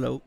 Hello.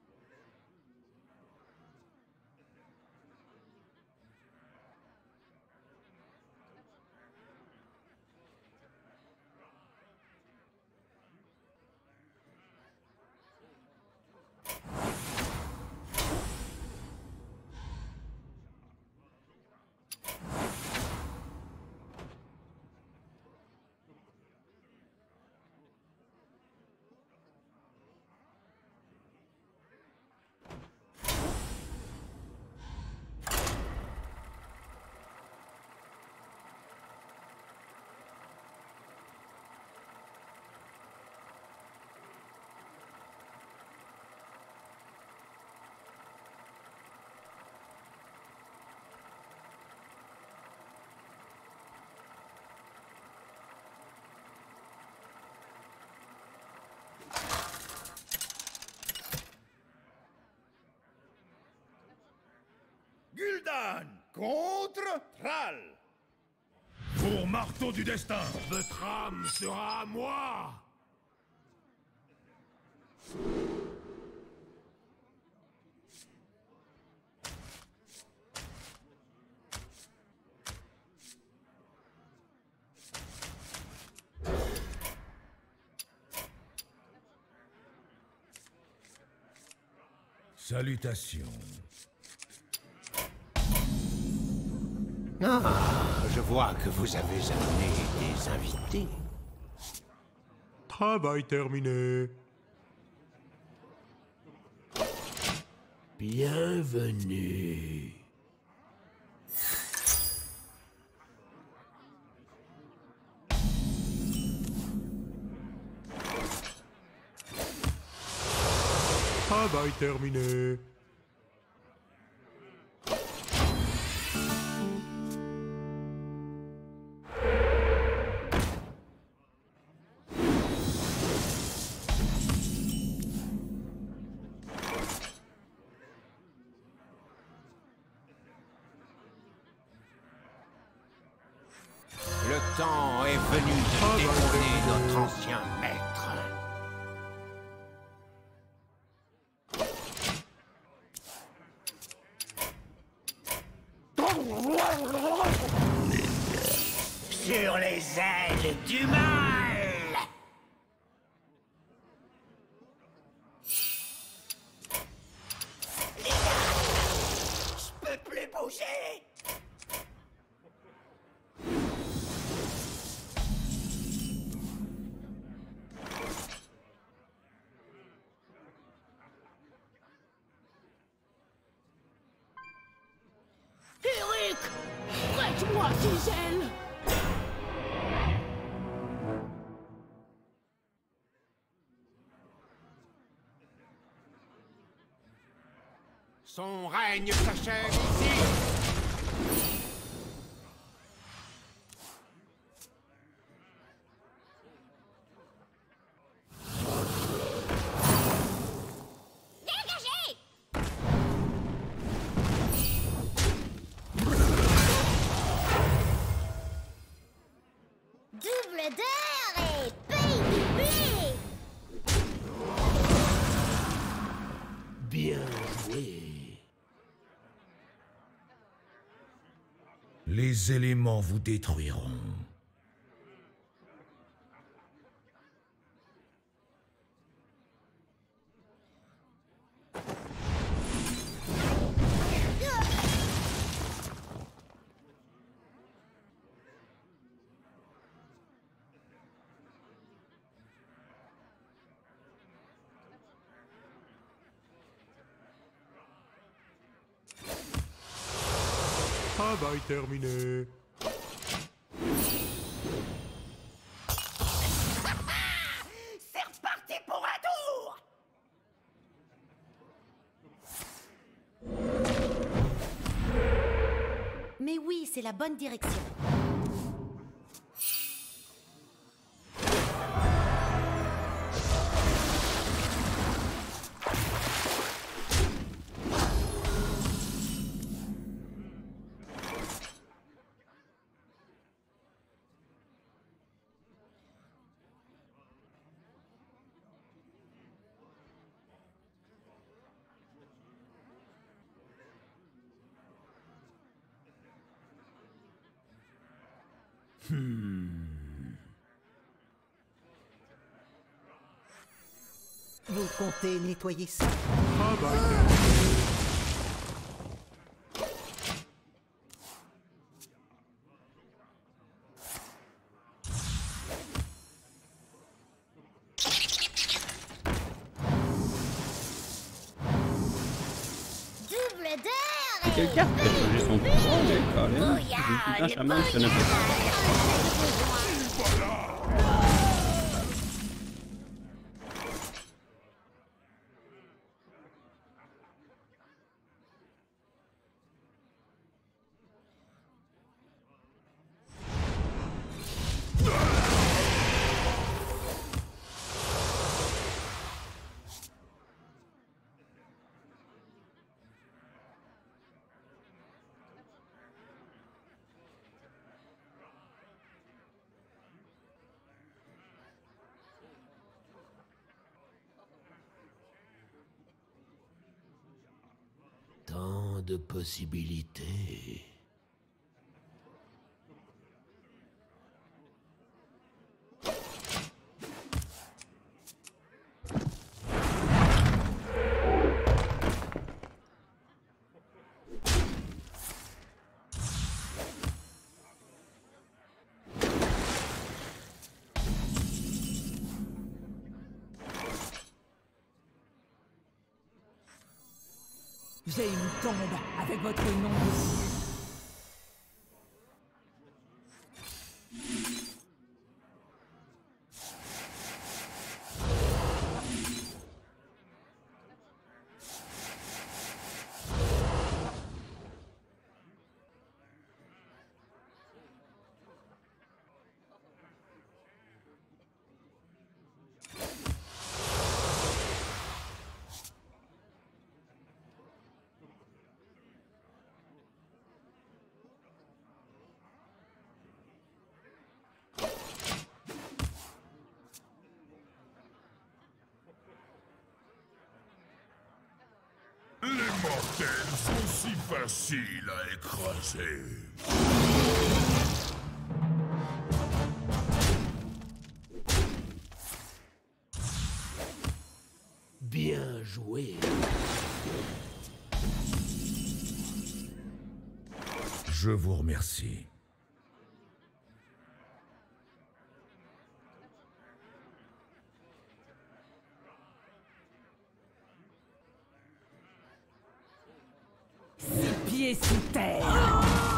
Gul'dan contre Thrall. Pour marteau du destin, votre âme sera à moi. Salutations. Ah, je vois que vous avez amené des invités. Travail terminé. Bienvenue. Travail terminé. Le temps est venu de détrôner notre ancien maître. Sur les ailes du mal! Je peux plus bouger! Eric! Prête-moi tes ailes! Son règne s'achève ici! Dégagez! Double d'heure et paye du blé! Bien joué. Les éléments vous détruiront. Travail terminé. C'est reparti pour un tour! Mais oui, c'est la bonne direction. Vous comptez nettoyer ça? Double d'heure Quelle carte peut changer son pouvoir, mais Colin? Putain, chaman, je connais pas. Tant de possibilités. J'ai une tombe avec votre nom dessus. Les mortels sont si faciles à écraser. Bien joué. Je vous remercie. Pieds sous terre.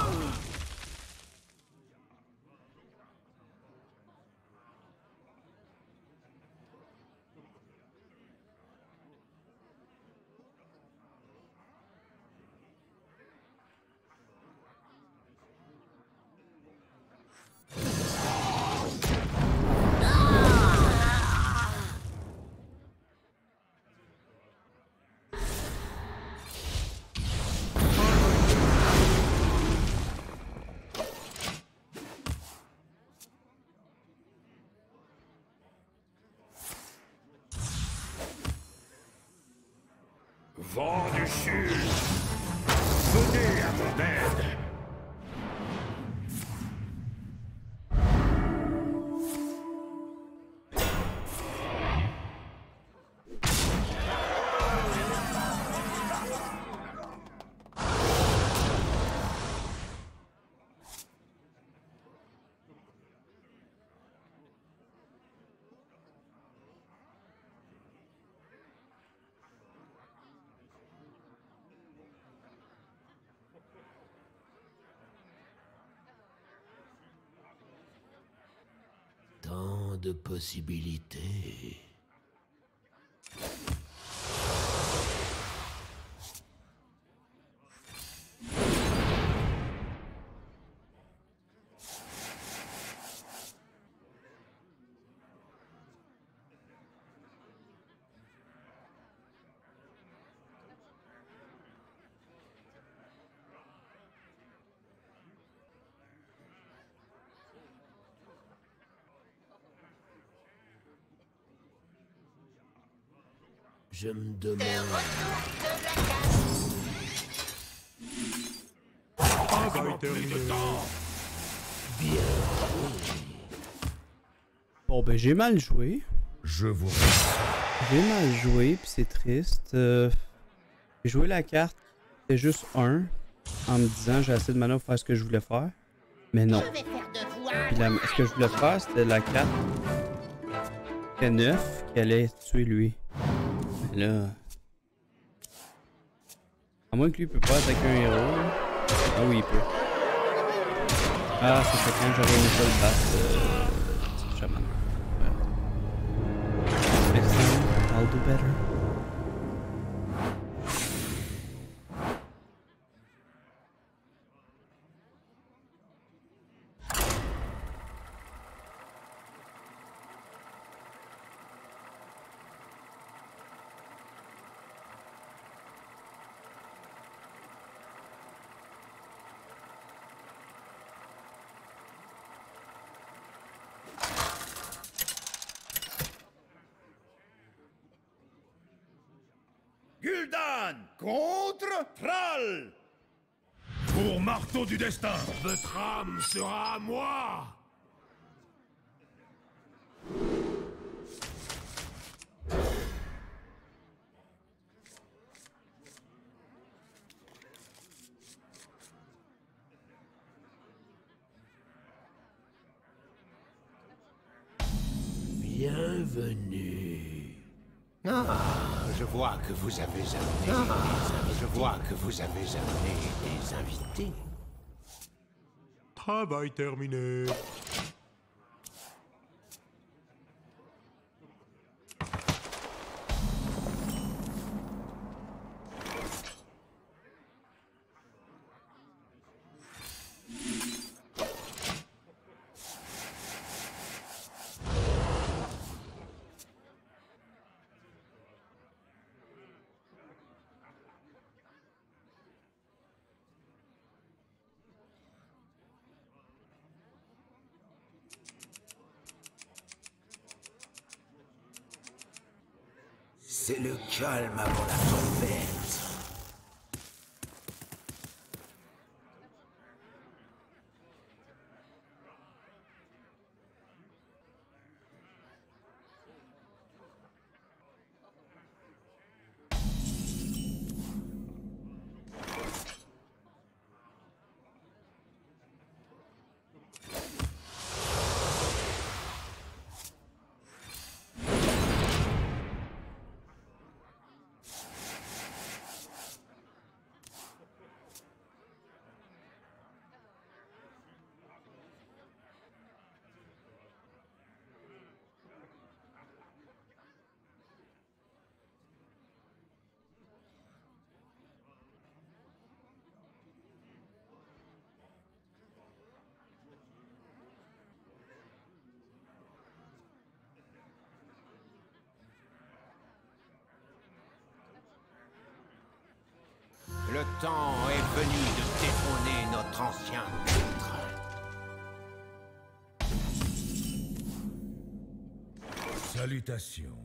Vent du Sud, venez à mon aide. Tant de possibilités. Je me demande... Pas terminé. Bien. Bon, ben j'ai mal joué. Je vous... J'ai mal joué, puis c'est triste. J'ai joué la carte, c'était juste 1, en me disant j'ai assez de mana pour faire ce que je voulais faire. Mais non. Puis ce que je voulais faire, c'était la carte T9 qui allait tuer lui. Mais là... À moins que lui il peut pas attaquer un héros. Ah oui, il peut. Ah, c'est ça quand j'aurais aimé ça le battre. C'est chaman. Next time, I'll do better. Gul'dan contre Thrall. Pour marteau du destin, votre âme sera à moi. Bienvenue. Je vois que vous avez amené je vois que vous avez amené des invités. Travail terminé. C'est le calme avant la tempête. Le temps est venu de détrôner notre ancien maître. Salutations.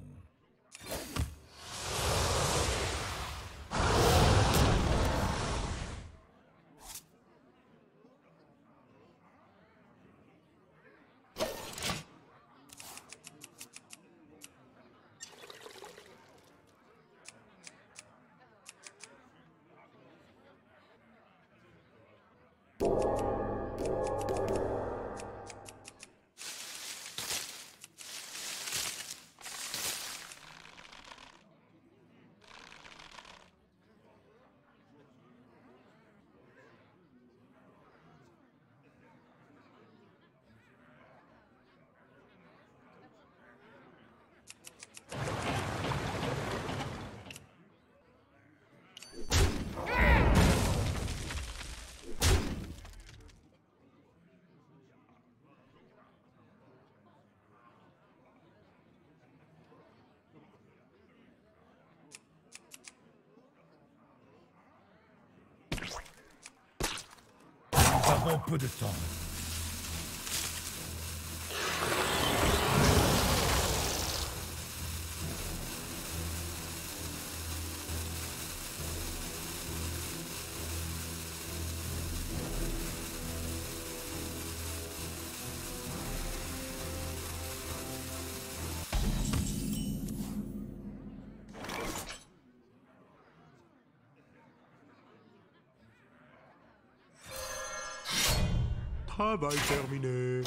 Nous avons peu de temps. Travail terminé.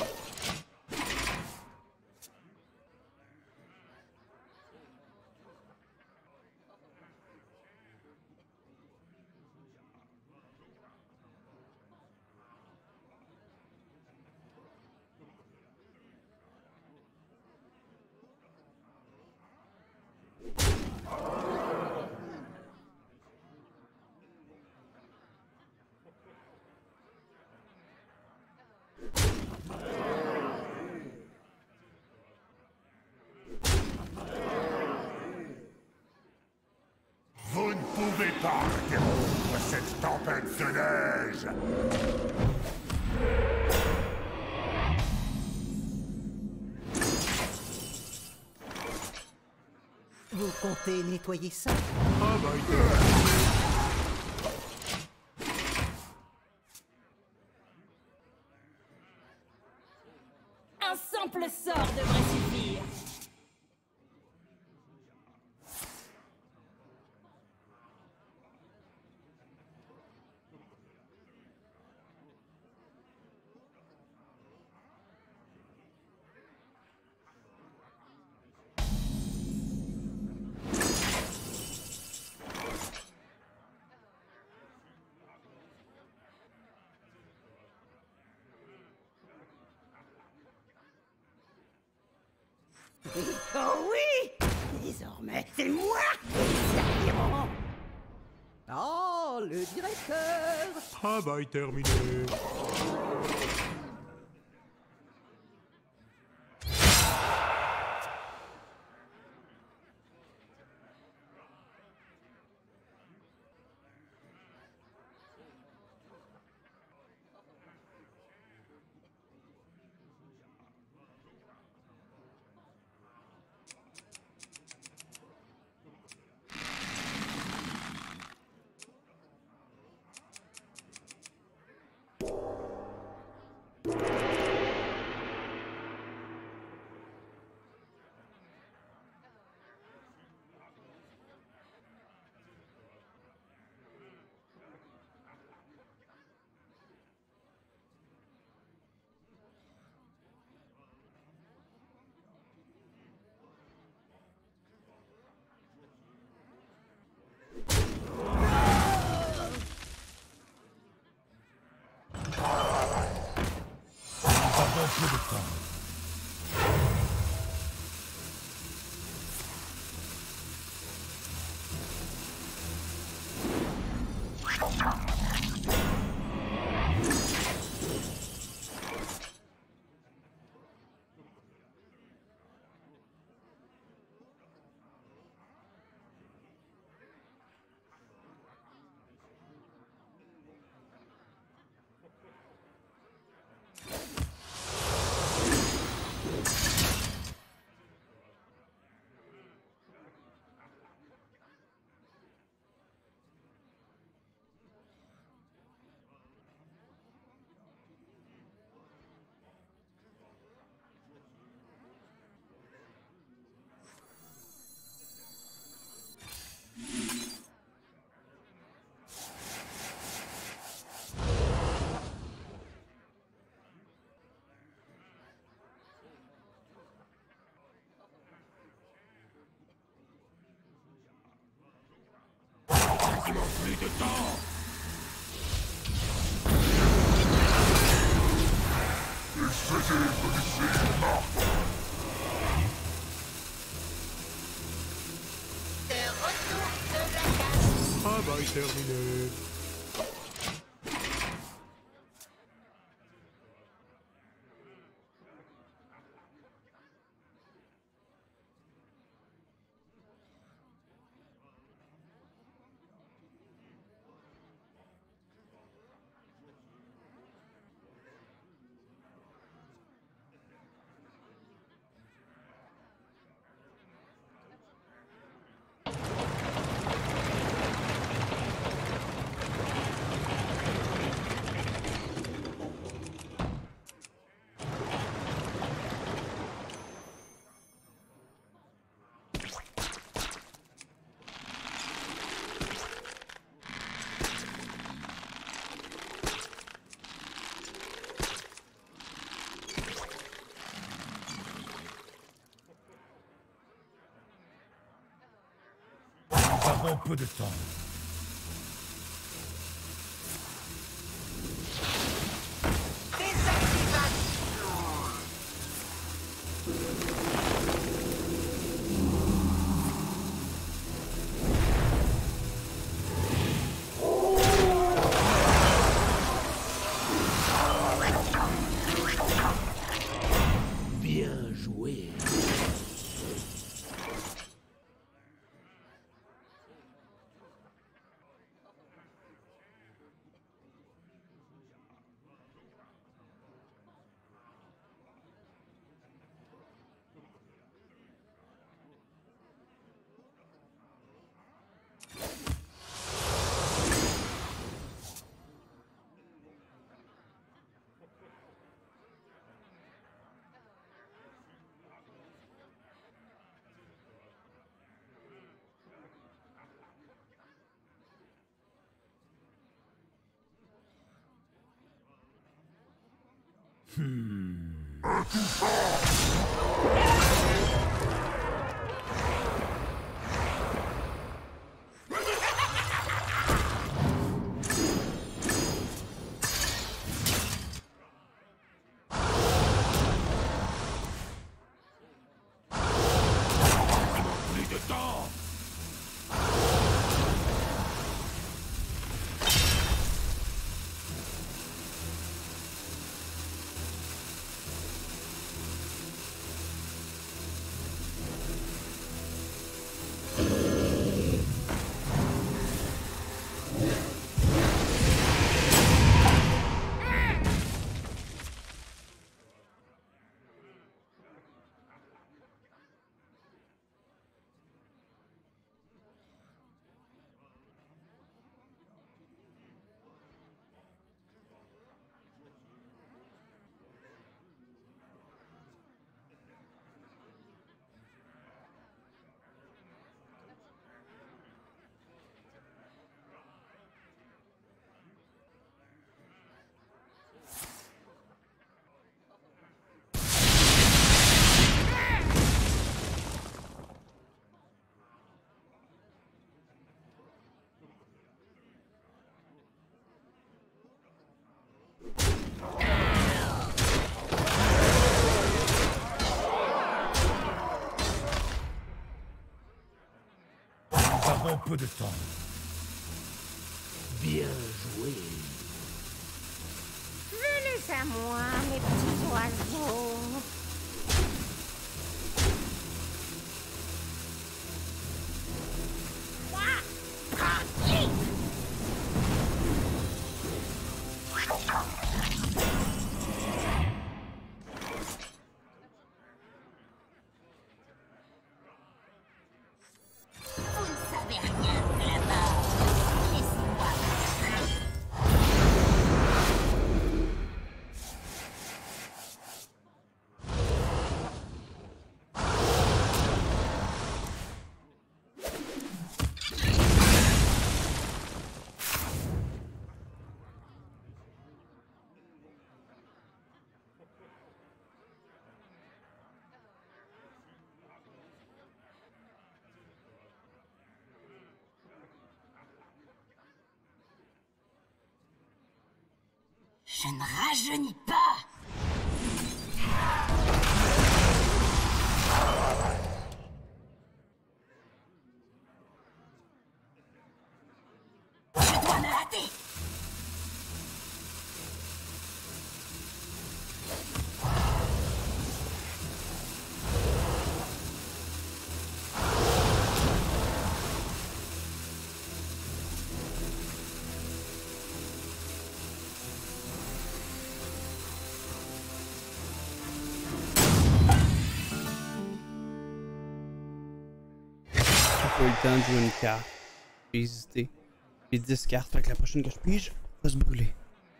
Vous ne pouvez pas interrompre cette tempête de neige. Vous comptez nettoyer ça? Travail terminé. Un simple sort devrait suffire. Oh oui! Désormais, c'est moi qui serviront. Oh, le directeur! Travail terminé. Plus de temps. Travail terminé. avons peu de temps. Bien joué. Plus de temps. Nous avons peu de temps. Bien joué. Venez à moi, mes petits oiseaux. Vous ne savez rien de la mort. Laissez-moi passer. Je ne rajeunis pas. Je dois me hâter. Pas eu le temps de jouer une carte. J'ai hésité. J'ai 10 cartes, fait que la prochaine que je pige va se brûler.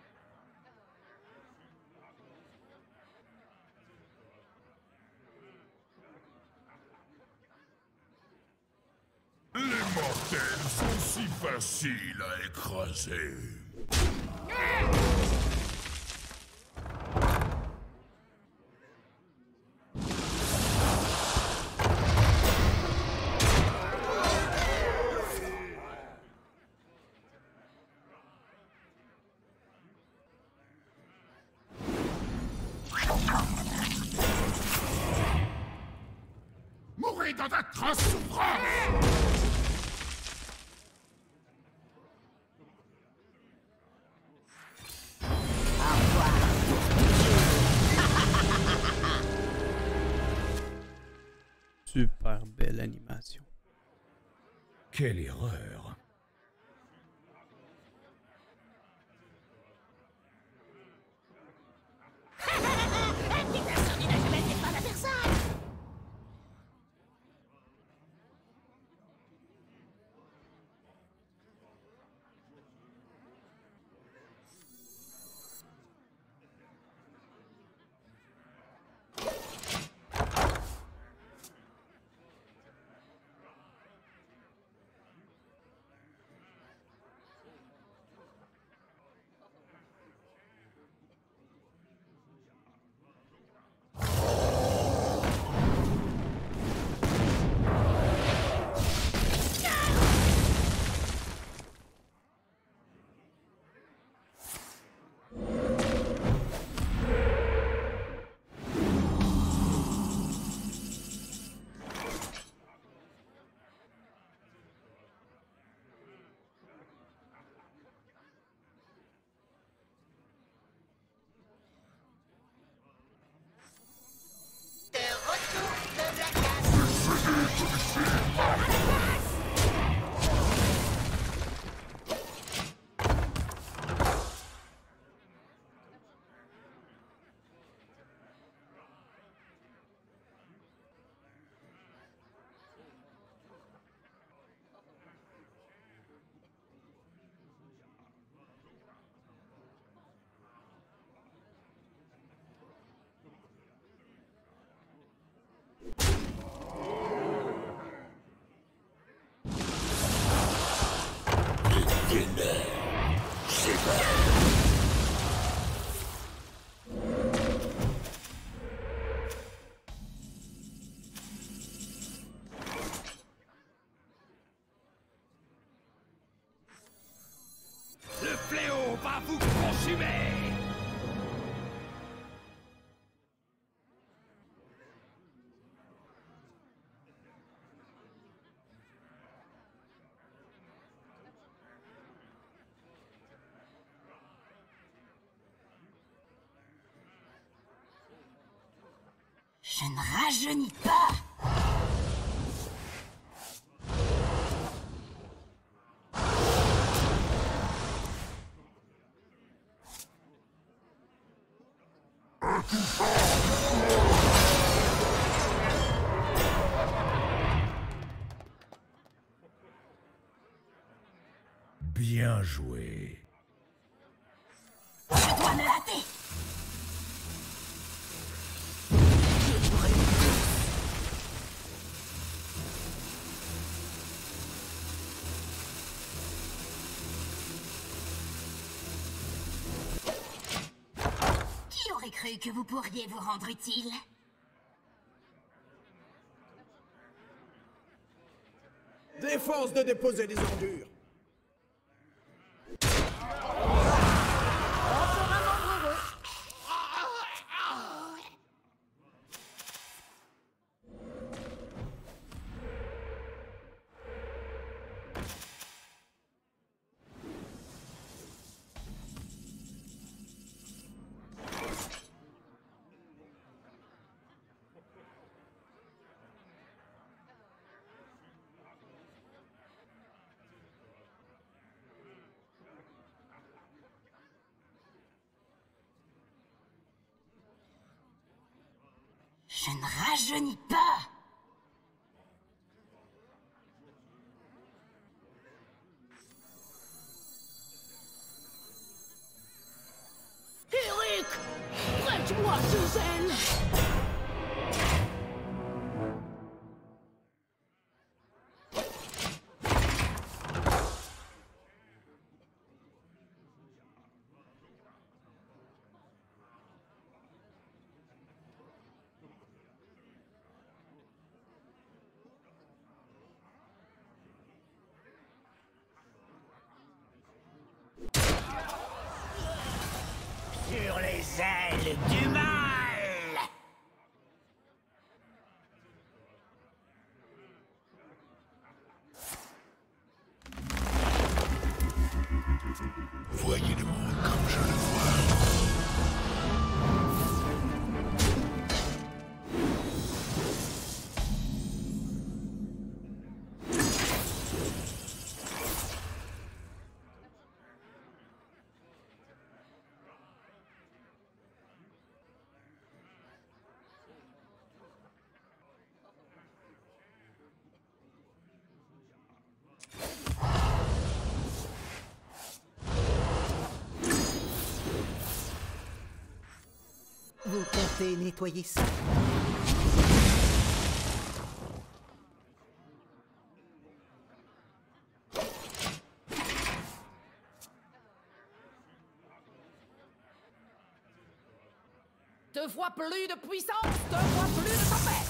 Les mortels sont si faciles à écraser. dans d'atroces souffrances! Super belle animation. Quelle erreur! Un petit incendie n'a jamais fait mal à personne. Le fléau va vous consumer! Je ne rajeunis pas. Bien joué. Je dois me hâter. Qui aurait cru que vous pourriez vous rendre utile? Défense de déposer des ordures. Je ne rajeunis pas. Eric, prête-moi tes ailes. Sur les ailes du mal. Vous comptez nettoyer ça? Deux fois plus de puissance, deux fois plus de tempête.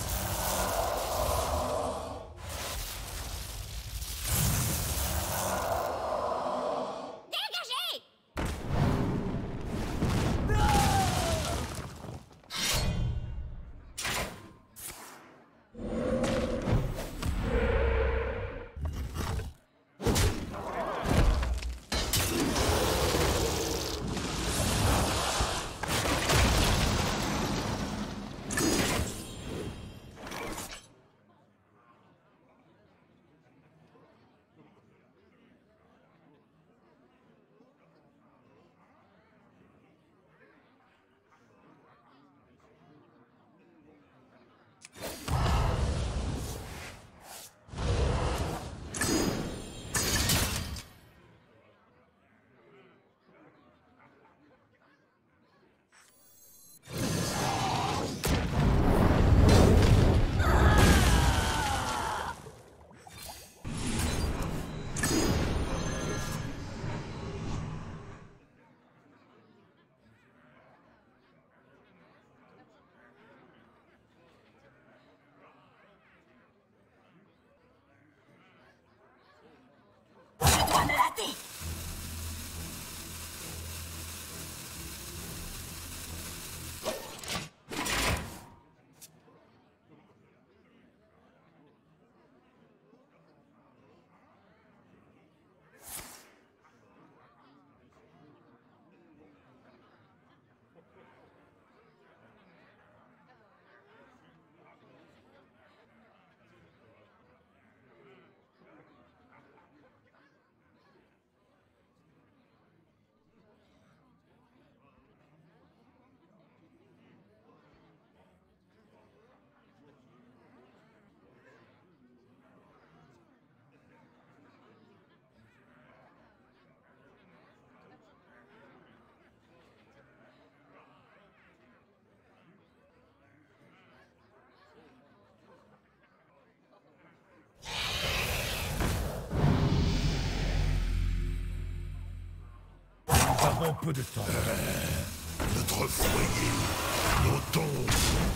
Un peu de temps. Notre foyer, nos tombes.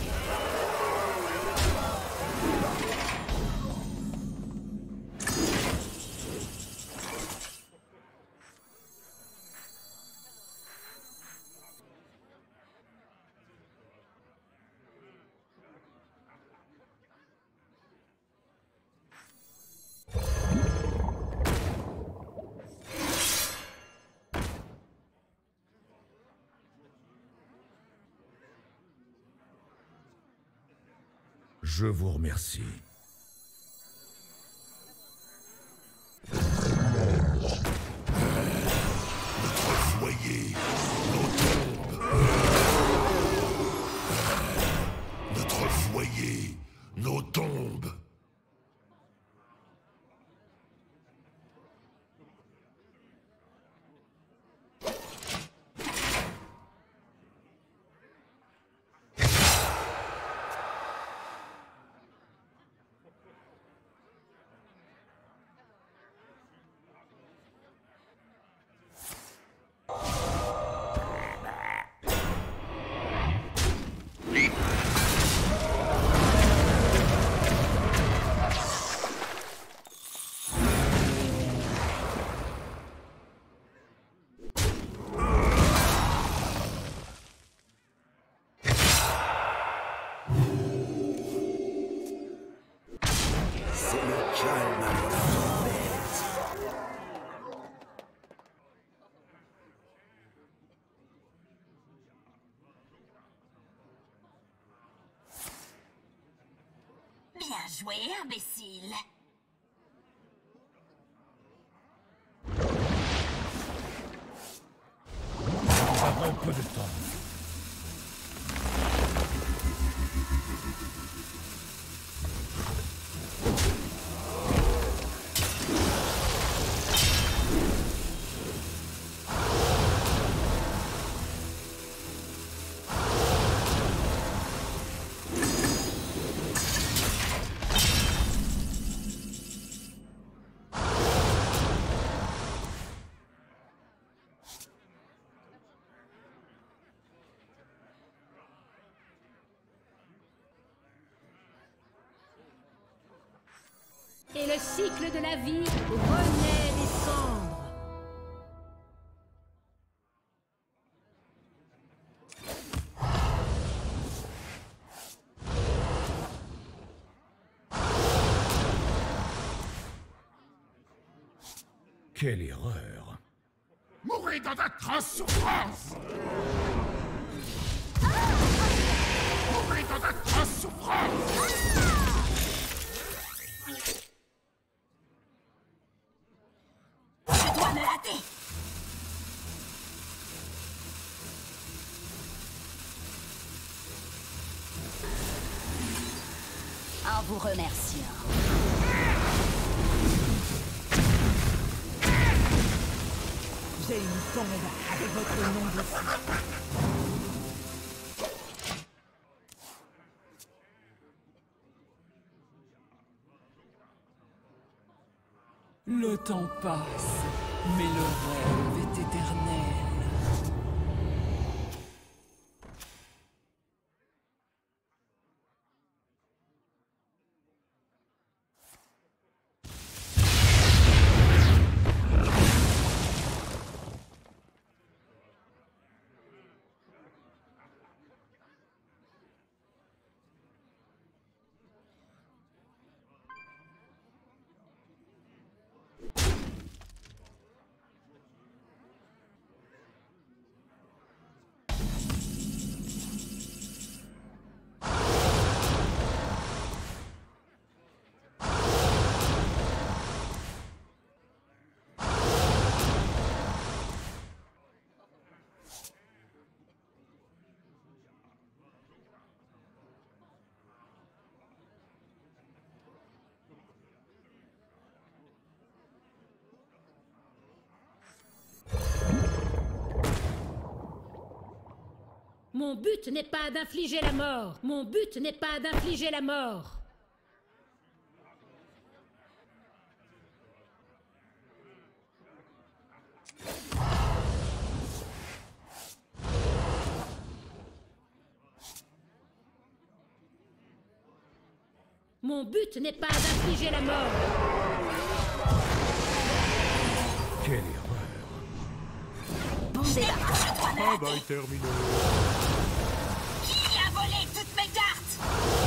Je vous remercie. Notre foyer, nos tombes. Notre foyer, nos tombes. Bien joué, imbécile. Un peu de temps. Et le cycle de la vie renaît des cendres. Quelle erreur! Mourez dans d'atroces souffrances! Mourez dans d'atroces souffrances! Je dois me hâter. En vous remerciant. J'ai une tombe avec votre nom dessus. Le temps passe, mais le rêve est éternel. Mon but n'est pas d'infliger la mort. Mon but n'est pas d'infliger la mort. Mon but n'est pas d'infliger la mort. Quelle erreur! Bon débarras, je dois me hâter. Travail terminé. Qui a volé toutes mes cartes?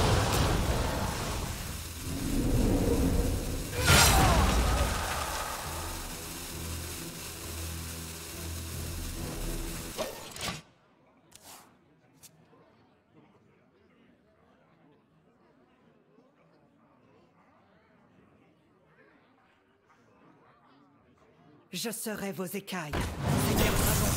Je serai vos écailles, Seigneur Dragon.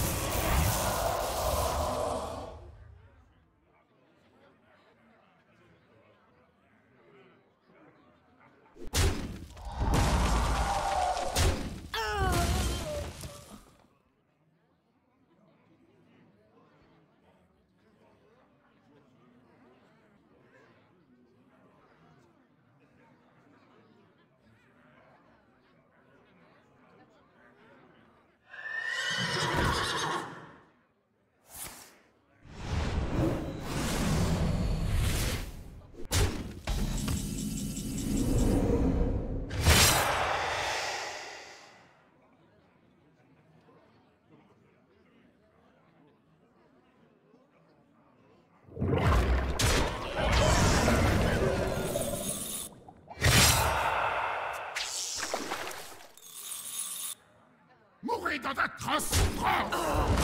Mourez dans d'atroces souffrances!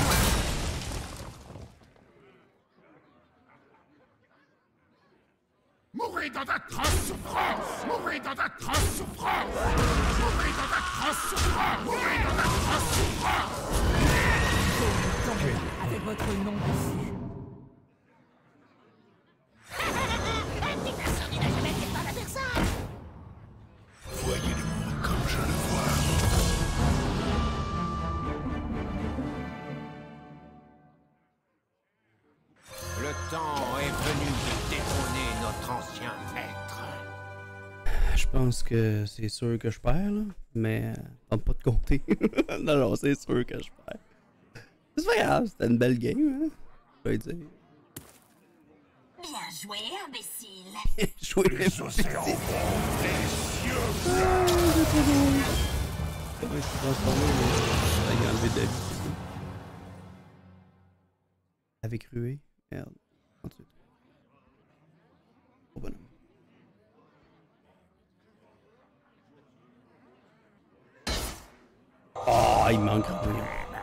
Mourez dans d'atroces souffrances! Mourez dans d'atroces souffrances! Mourez dans d'atroces souffrances! Mourez dans d'atroces souffrances! Avec votre nom dessus. Un petit incendie n'a jamais fait tant à personne. Voyez-le-moi comme je le vois. Le temps est venu de détrôner notre ancien maître. Je pense que c'est sûr que je perds, là. Mais tente pas de compter. Non, non, c'est sûr que je perds. C'est pas grave, c'était une belle game, hein. Je vais dire. Bien joué, imbécile. Jouer Les océans, les Comment je suis transformé, mais il a enlevé de la vie, c'est tout. Avec ruée? Merde. Ensuite. Oh bonhomme. Oh, il manque rien.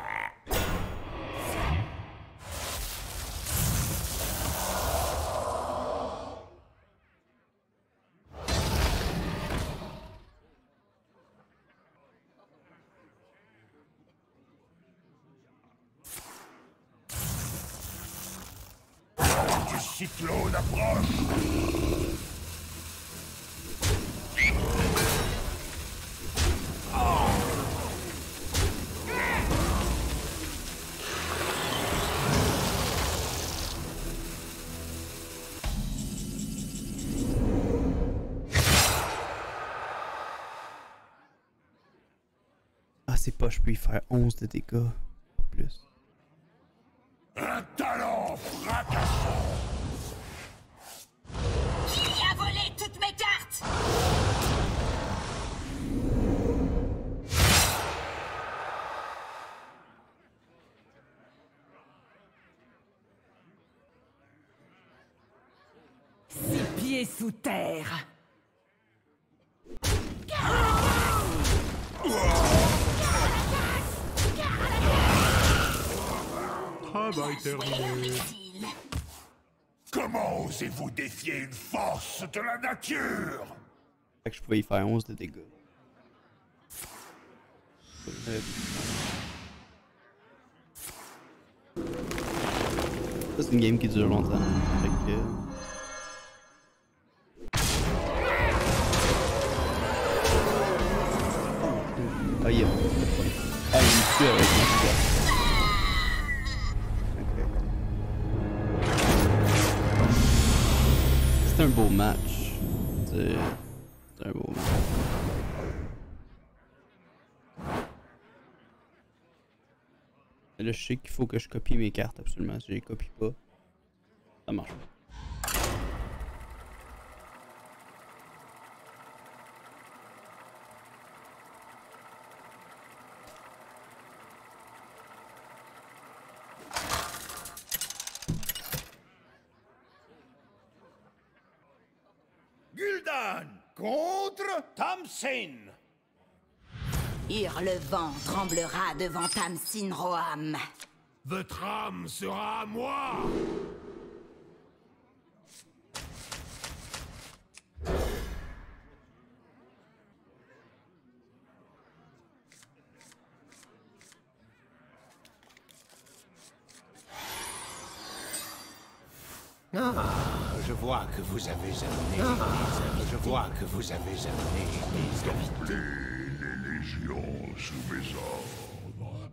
Du cyclone approche. Ah, c'est pas, je peux y faire 11 de dégâts. Pas plus. Un talent fracassant. Qui a volé toutes mes cartes? Six pieds sous terre. Travail terminé. Comment osez-vous défier une force de la nature? Fait que je pouvais y faire 11 de dégâts. Ça, c'est une game qui dure longtemps. Fait que... Ah, il y a... Ah, il me tue avec mon squat. C'est un beau match. C'est un beau match. Et là, je sais qu'il faut que je copie mes cartes absolument. Si je les copie pas, ça marche pas. Gul'dan contre Tamsin. Hurlevent tremblera devant Tamsin Roham. Votre âme sera à moi. Ah, je vois que vous avez amené des amis. Je vois que vous avez amené des amis. Les légions sous mes ordres.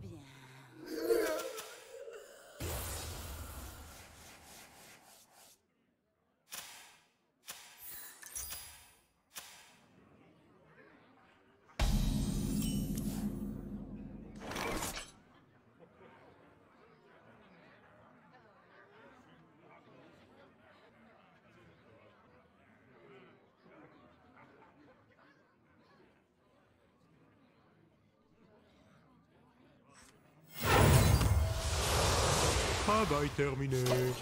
Travail terminé.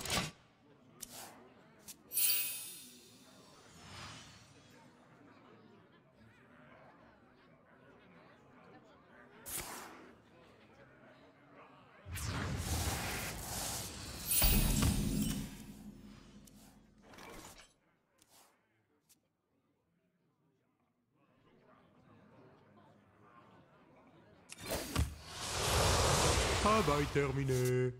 Travail terminé.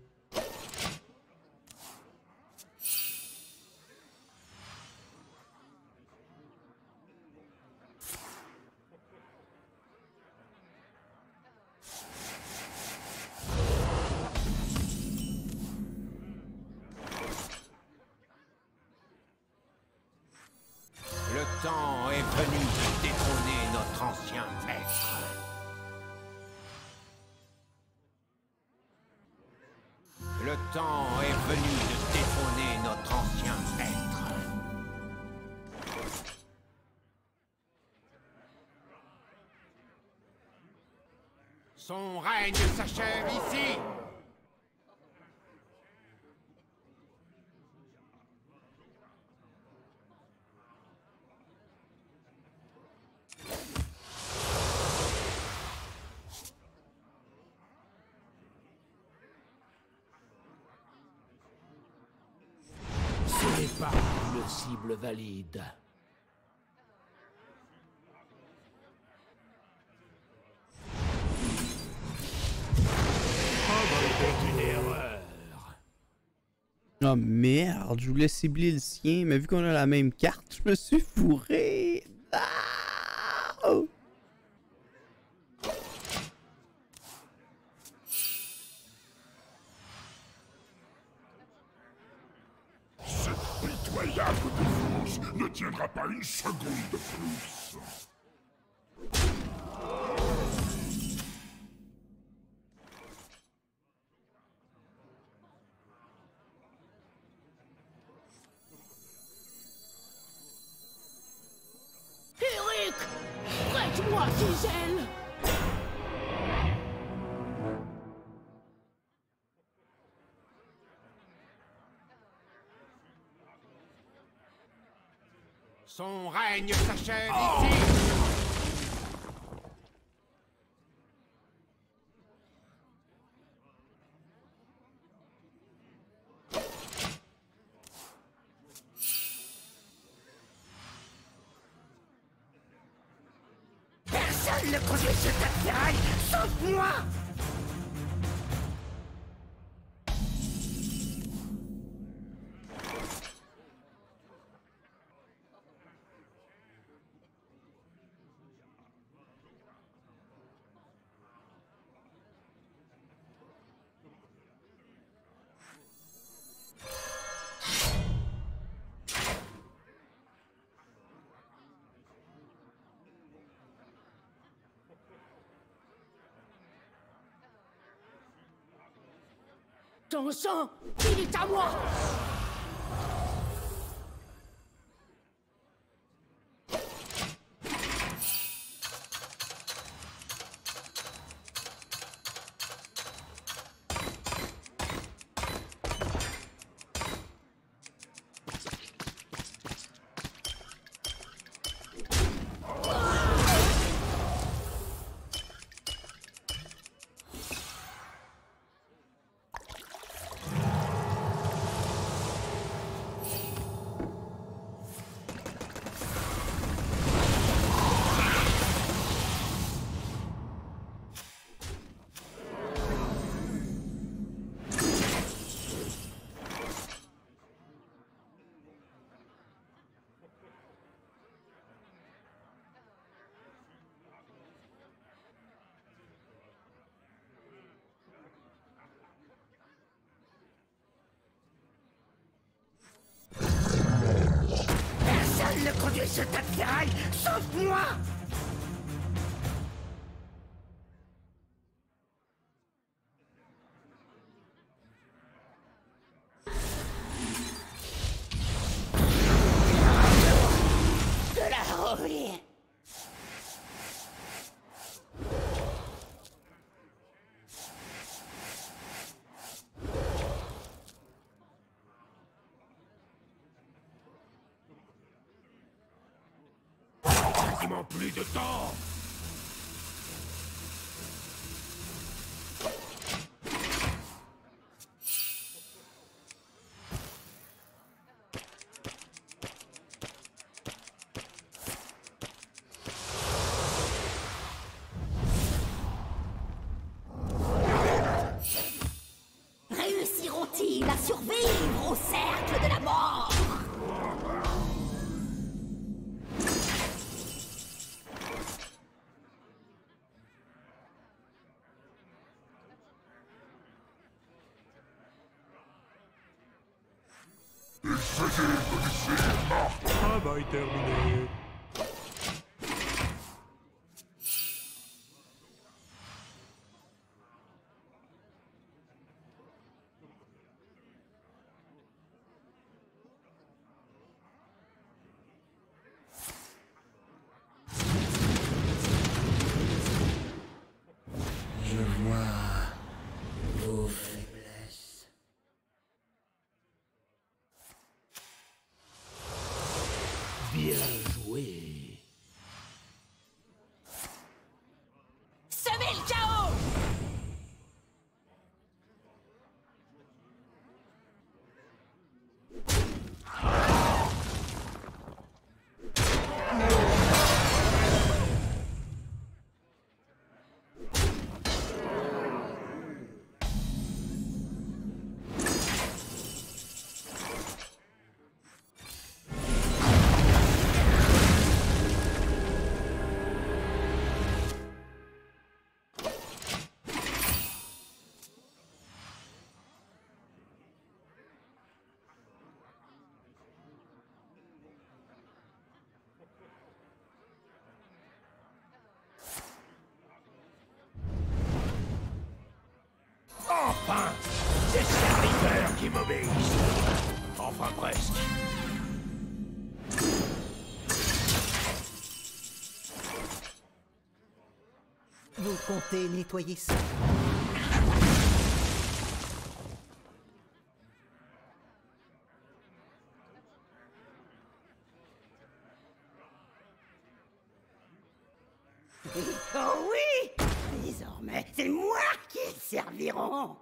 Le temps est venu de détrôner notre ancien maître. Le temps est venu de détrôner notre ancien maître. Son règne s'achève ici. Ce n'est pas une cible valide. Une erreur. Oh merde, je voulais cibler le sien, mais vu qu'on a la même carte, je me suis fourré. Ah! Oh. Cette pitoyable défense ne tiendra pas une seconde de plus. Eric! Prête-moi, Gisèle! Son règne s'achève ici. Personne ne conduit ce taquirail, sauf moi! Ton sang, il est à moi! Personne ne conduit ce taquirail, sauf moi! De la rouille! Quasiment plus de temps. Réussiront-ils à survivre au cercle de la mort? Travail terminé. Je Bien joué. Semez le chaos! Enfin, des serviteurs qui m'obéissent. Enfin presque. Vous comptez nettoyer ça? Oh oui! Désormais, c'est moi qu'ils serviront!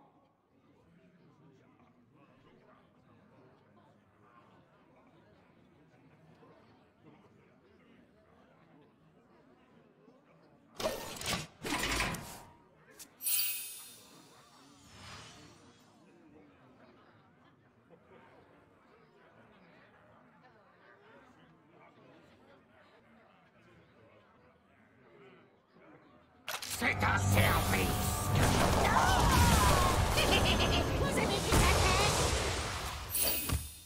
C'est un service. Vous avez vu sa tête?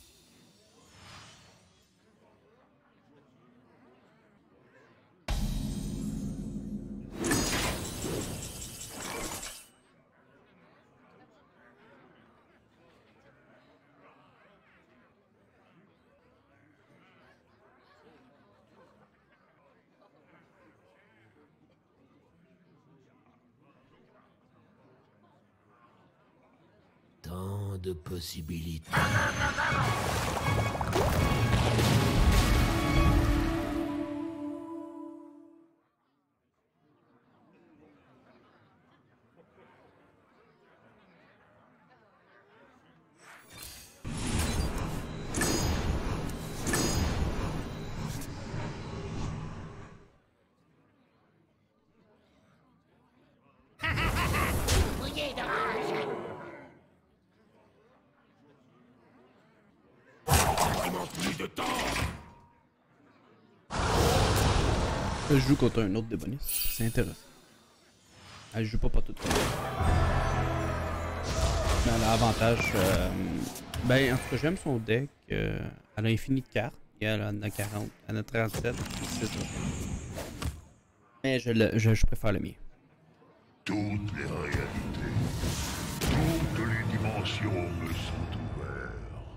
Tant de possibilités. Brouillé de rage! Quasiment plus de temps. Je joue contre un autre démoniste. C'est intéressant. Elle joue pas tout le temps. Mais elle a avantage. Ben, en tout cas, j'aime son deck. Elle a infini de cartes. Et elle en a 40. Elle en a 37. C'est ça. Mais je préfère le mien. Toutes les réalités, toutes les dimensions me sont ouvertes.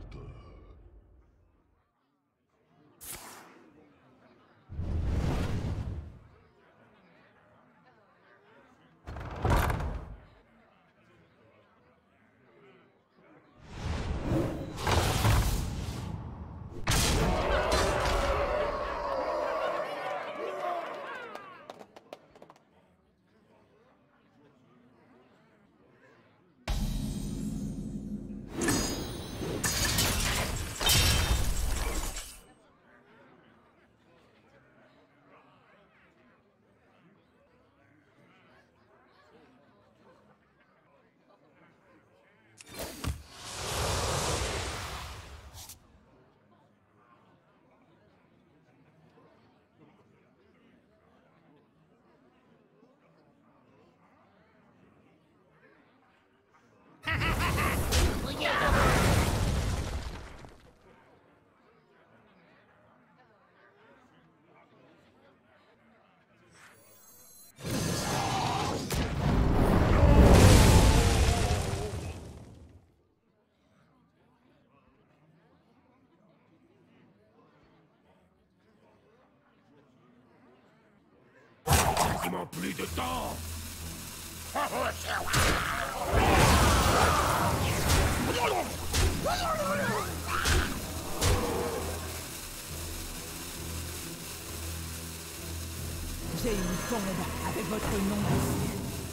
Quasiment plus de temps. méritez une tombe avec votre nom dessus.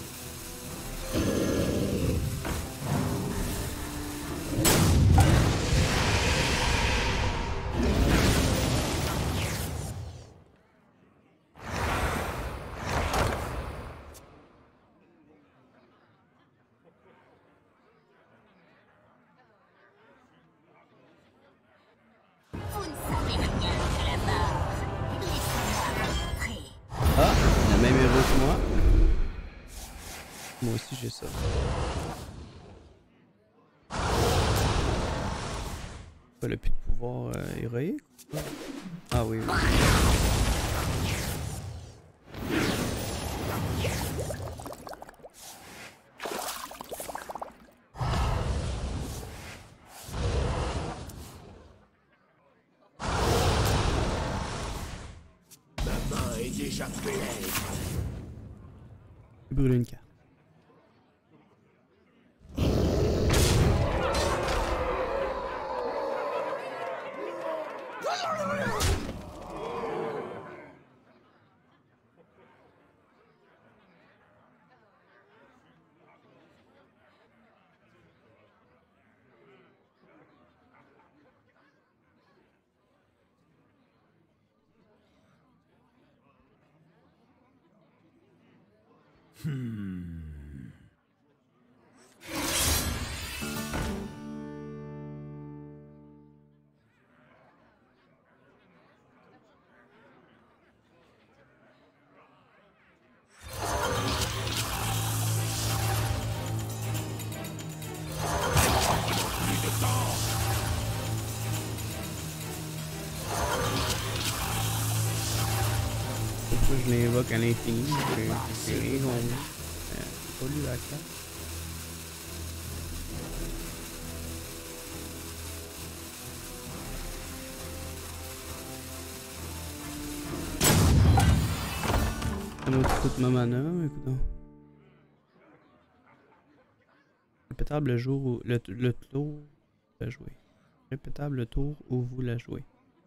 Moi aussi j'ai ça. Elle a plus de pouvoir héroïque? Ah oui, oui. Ma main est déjà pleine. Brûler une carte. Je l'invoque à l'infini. J'ai rien compris. Pas lu la carte. Ça m'a dit toute ma mana, écoute. Répétable le jour où le tour la jouer. Répétable le tour où vous la jouez.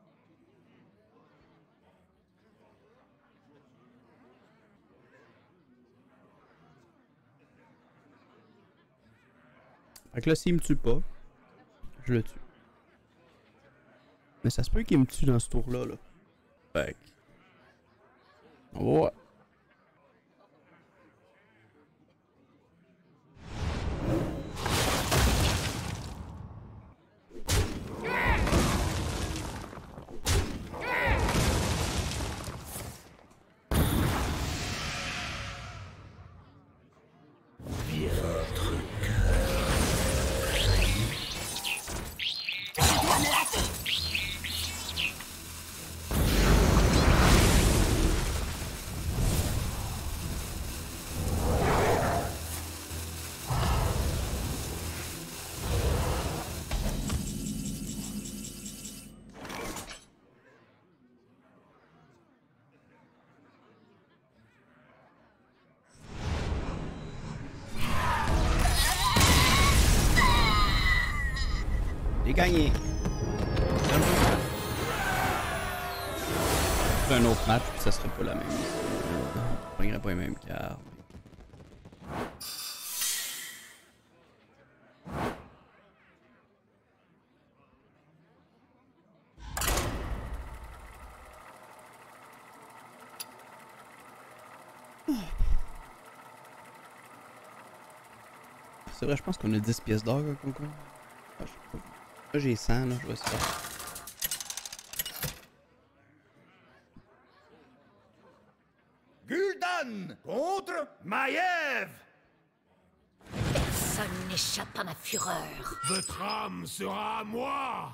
Fait que là, s'il me tue pas, je le tue. Mais ça se peut qu'il me tue dans ce tour-là, là. Fait que... on va voir. J'ai gagné. C'est un autre match, puis ça serait pas la même. Je prendrais pas les mêmes cartes. C'est vrai, je pense qu'on a 10 pièces d'or à concours. Ah, je sais pas. Là, j'ai 100, là, je vois ça. Gul'dan contre Maiev. Personne n'échappe à ma fureur. Votre âme sera à moi.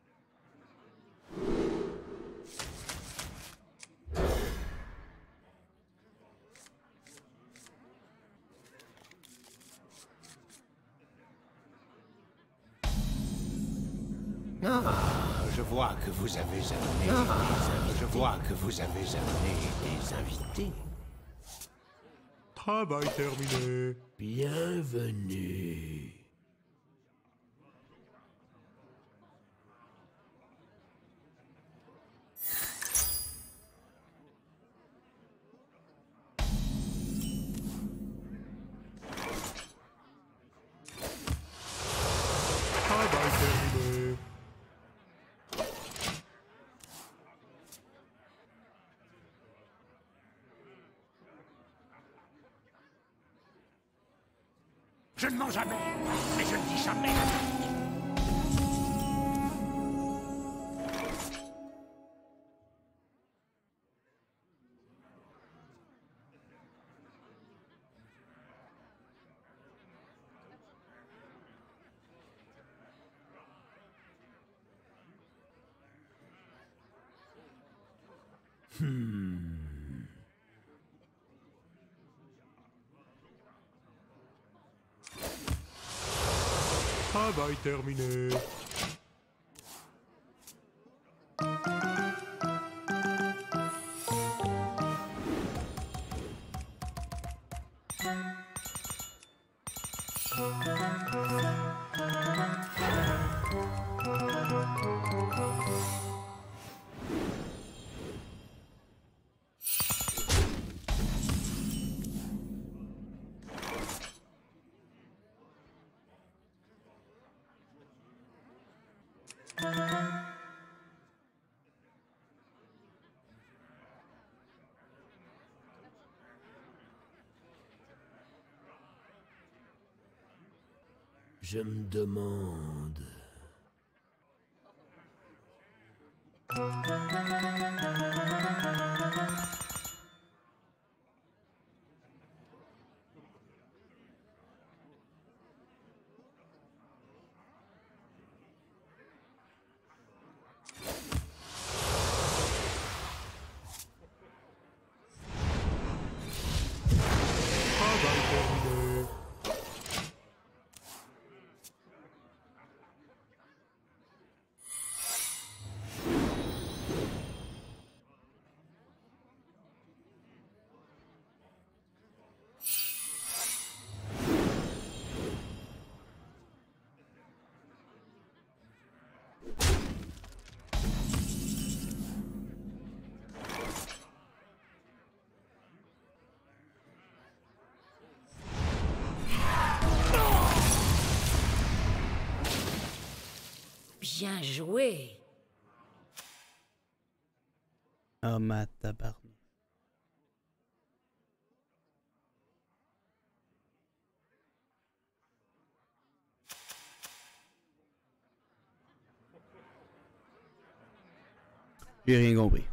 Ah, je vois que vous avez amené des invités. Je vois que vous avez amené des invités. Travail terminé. Bienvenue. Je ne mens jamais, mais je ne dis jamais. Travail terminé. Je me demande... Bien joué. Oh ma tabarnak. J'ai rien compris.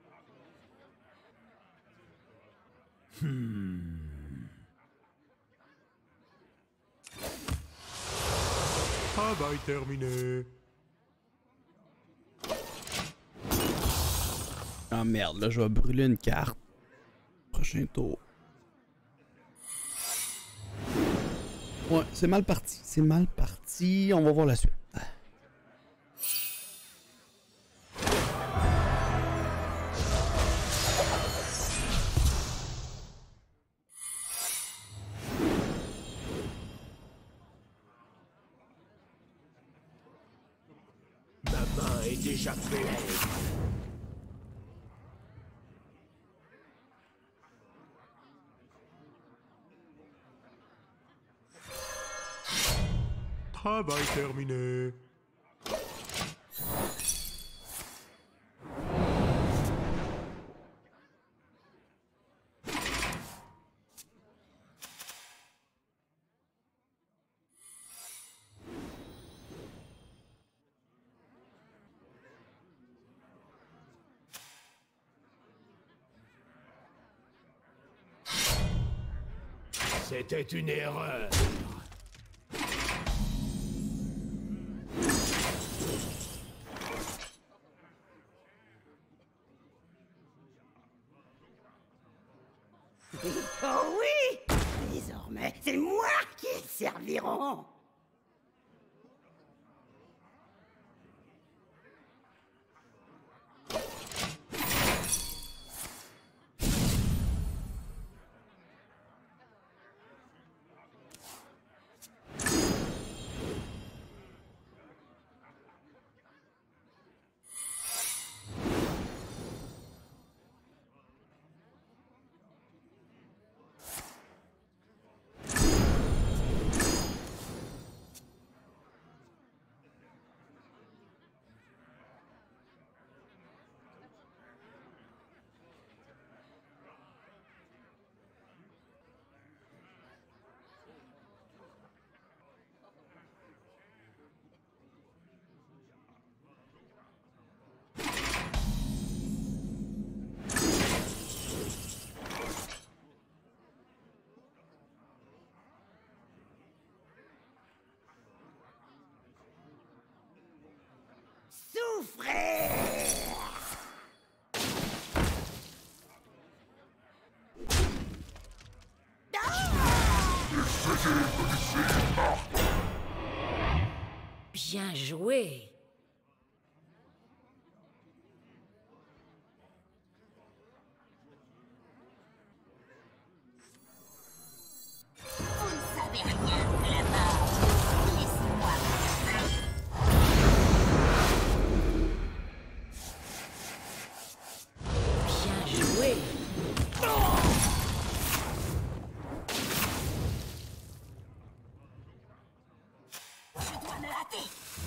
Travail terminé. Ah merde, là je vais brûler une carte. Prochain tour. Ouais, c'est mal parti. C'est mal parti. On va voir la suite. Ma main est déjà pleine. Travail terminé. C'était une erreur. Oh oui! Désormais, c'est moi qu'ils serviront! souffrir. Bien joué. Vous ne savez rien de la mort. Laissez-moi. Bien joué. Je dois me hâter.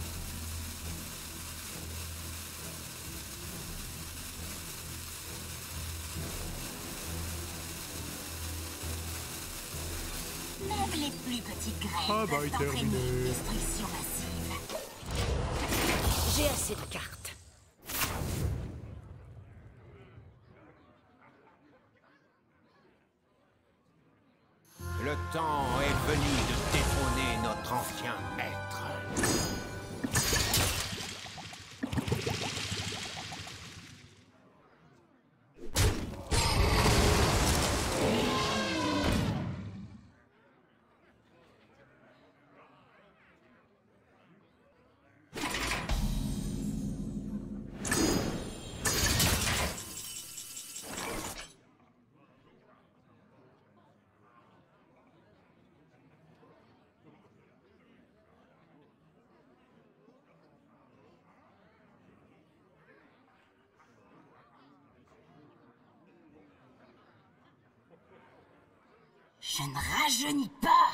Même les plus petites graines peuvent entraîner une destruction massive. J'ai assez de cartes. Le temps est venu de détrôner notre ancien maître. Je ne rajeunis pas.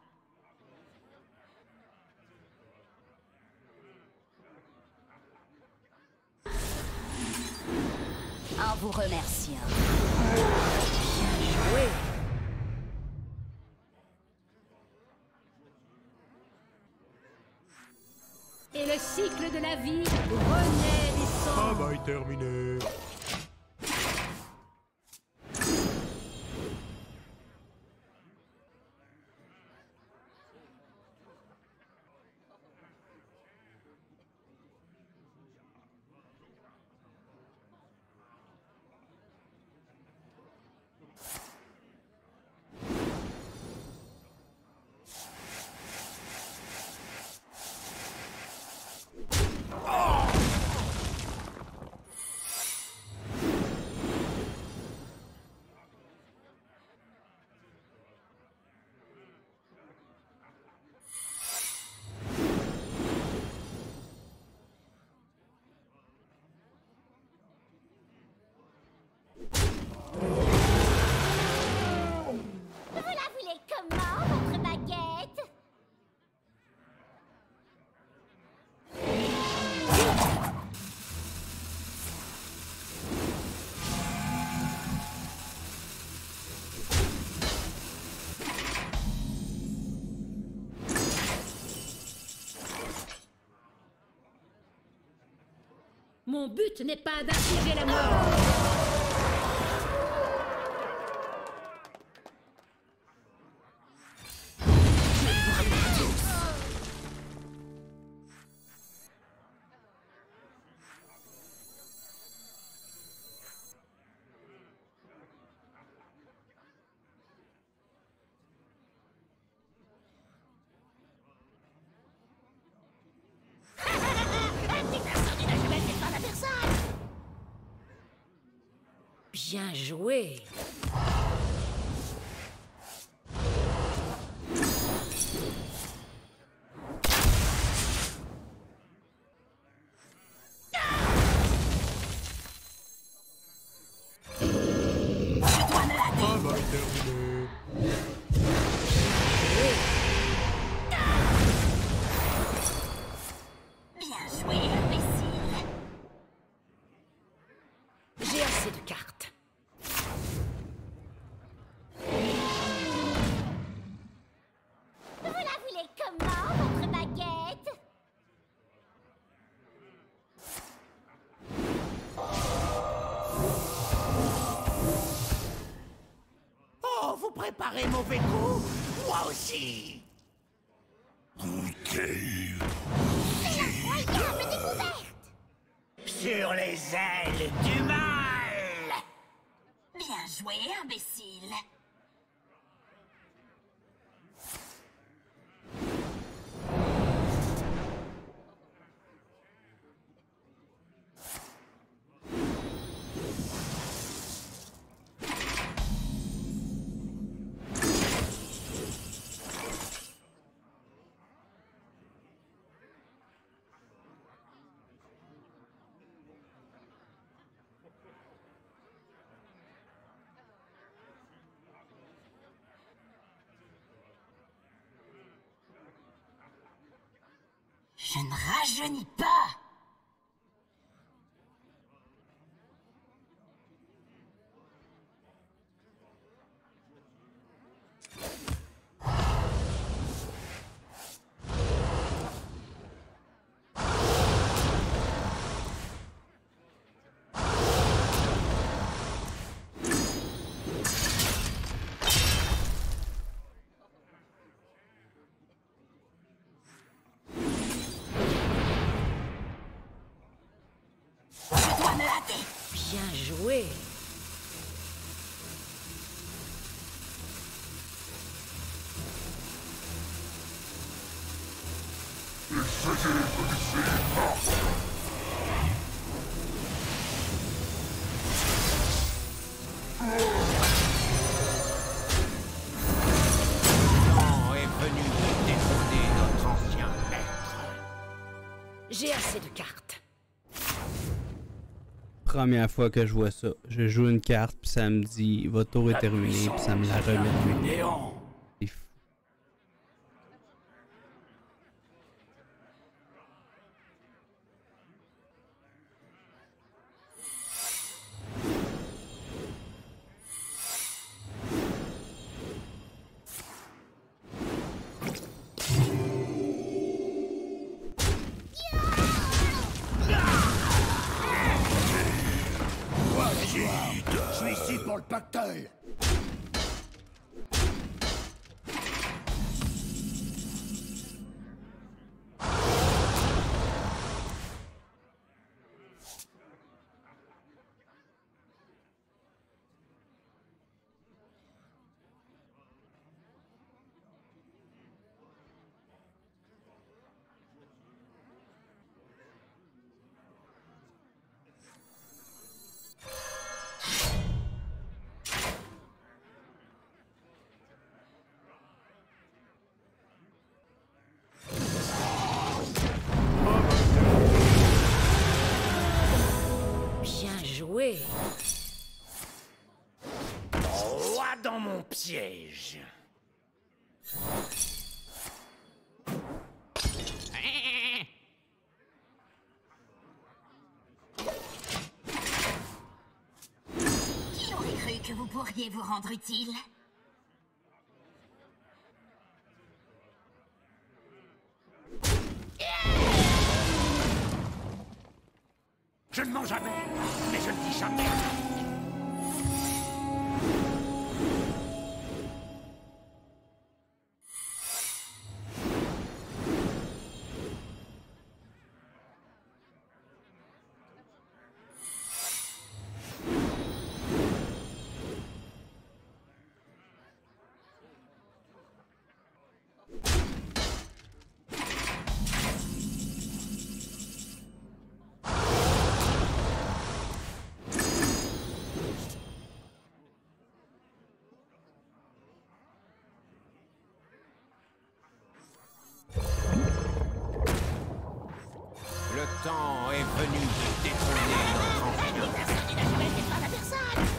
En vous remerciant. Bien joué. Et le cycle de la vie renaît des cendres. Travail terminé. Vous la voulez comment, votre baguette? Mon but n'est pas d'infliger la mort. Bien joué. Travail terminé. Bien joué, imbécile. J'ai assez de cartes. Vous la voulez comment, votre baguette? Oh, vous préparez mauvais coup? Moi aussi. C'est incroyable découverte! sur les ailes du mal. Bien joué, imbécile. Je ne rajeunis pas. Bien joué. J'ai assez de cartes. Première fois que je vois ça, je joue une carte puis ça me dit votre tour est terminé puis ça me la remet. C'est fou. Je suis ici pour le pactole. Roi dans mon piège. Qui aurait cru que vous pourriez vous rendre utile? Je ne mens jamais, mais je ne dis jamais rien. Le temps est venu de détrôner notre ancien. Personne n'a jamais fait mal à personne.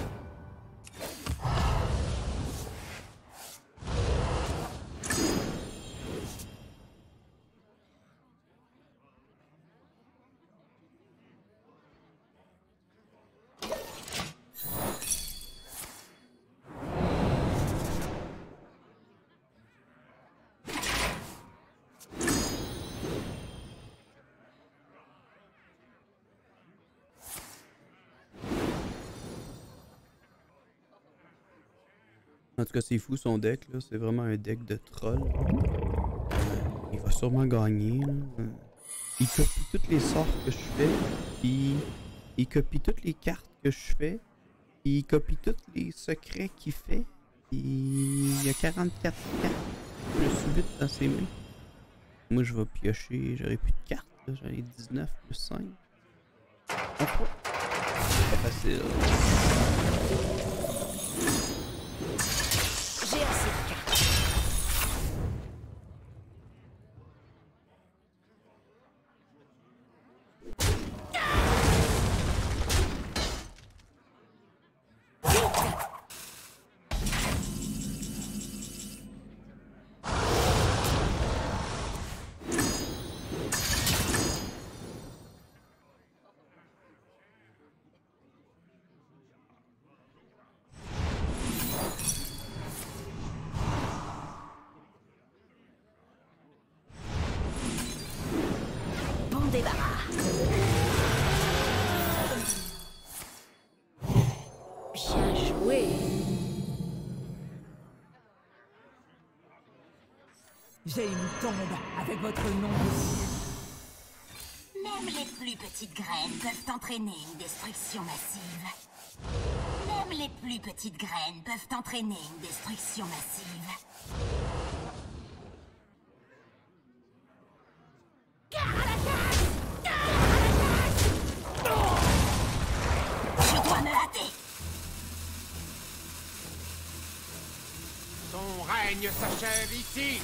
En tout cas, c'est fou son deck, là. C'est vraiment un deck de troll. Il va sûrement gagner, là. il copie toutes les sorts que je fais, puis il copie toutes les cartes que je fais, puis il copie tous les secrets qu'il fait, puis il y a 44 cartes, plus 8 dans ses mains. Moi je vais piocher, j'aurai plus de cartes, j'en ai 19 plus 5. C'est pas facile. J'ai assez de cartes. Bien joué. J'ai une tombe avec votre nom dessus. Même les plus petites graines peuvent entraîner une destruction massive. Même les plus petites graines peuvent entraîner une destruction massive. Je dois me hâter. Ton règne s'achève ici.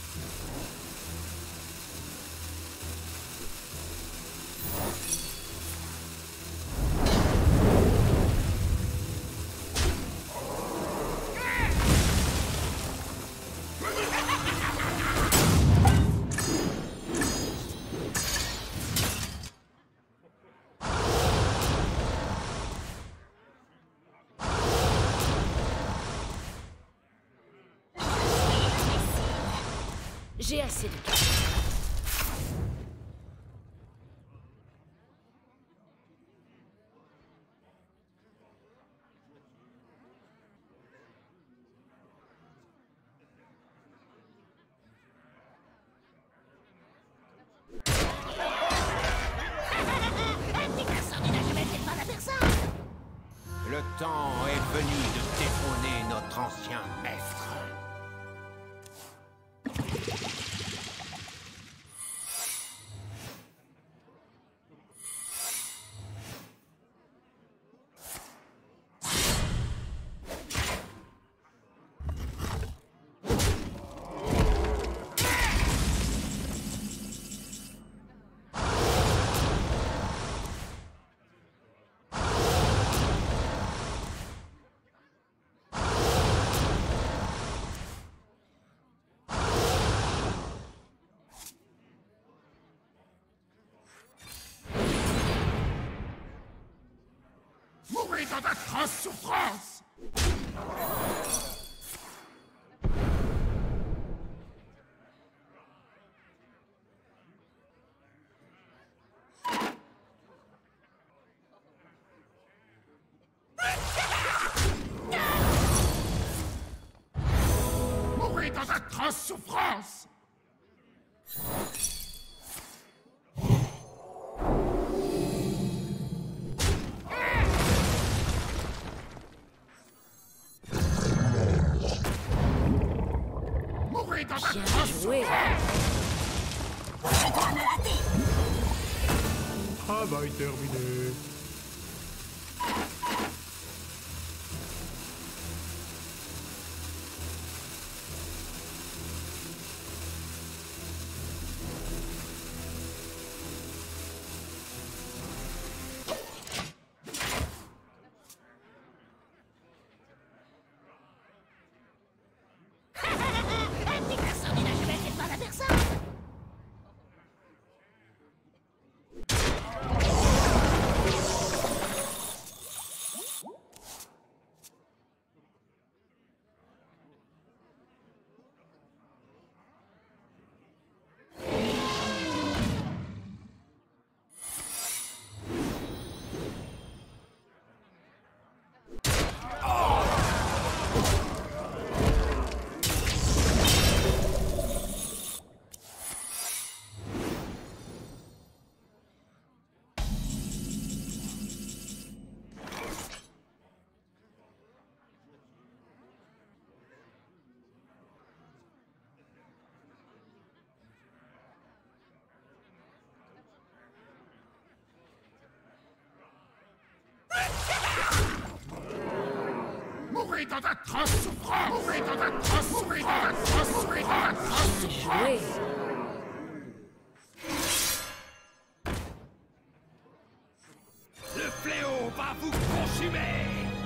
J'ai assez de cartes. Le temps est venu de détrôner notre ancien maître. Mourez dans d'atroces souffrances! Mourez dans d'atroces souffrances! Bien joué. Je dois me hâter. Travail terminé. Mourrez dans d'atroces souffrances. Mourrez dans d'atroces souffrances. Mourrez dans d'atroces souffrances. Mourrez dans d'atroces souffrances. Le fléau va vous consumer.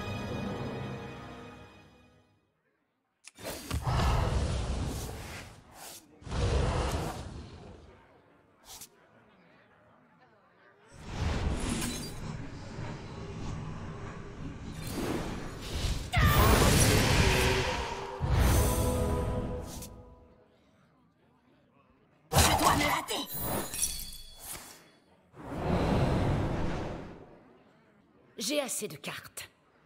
J'ai assez de cartes.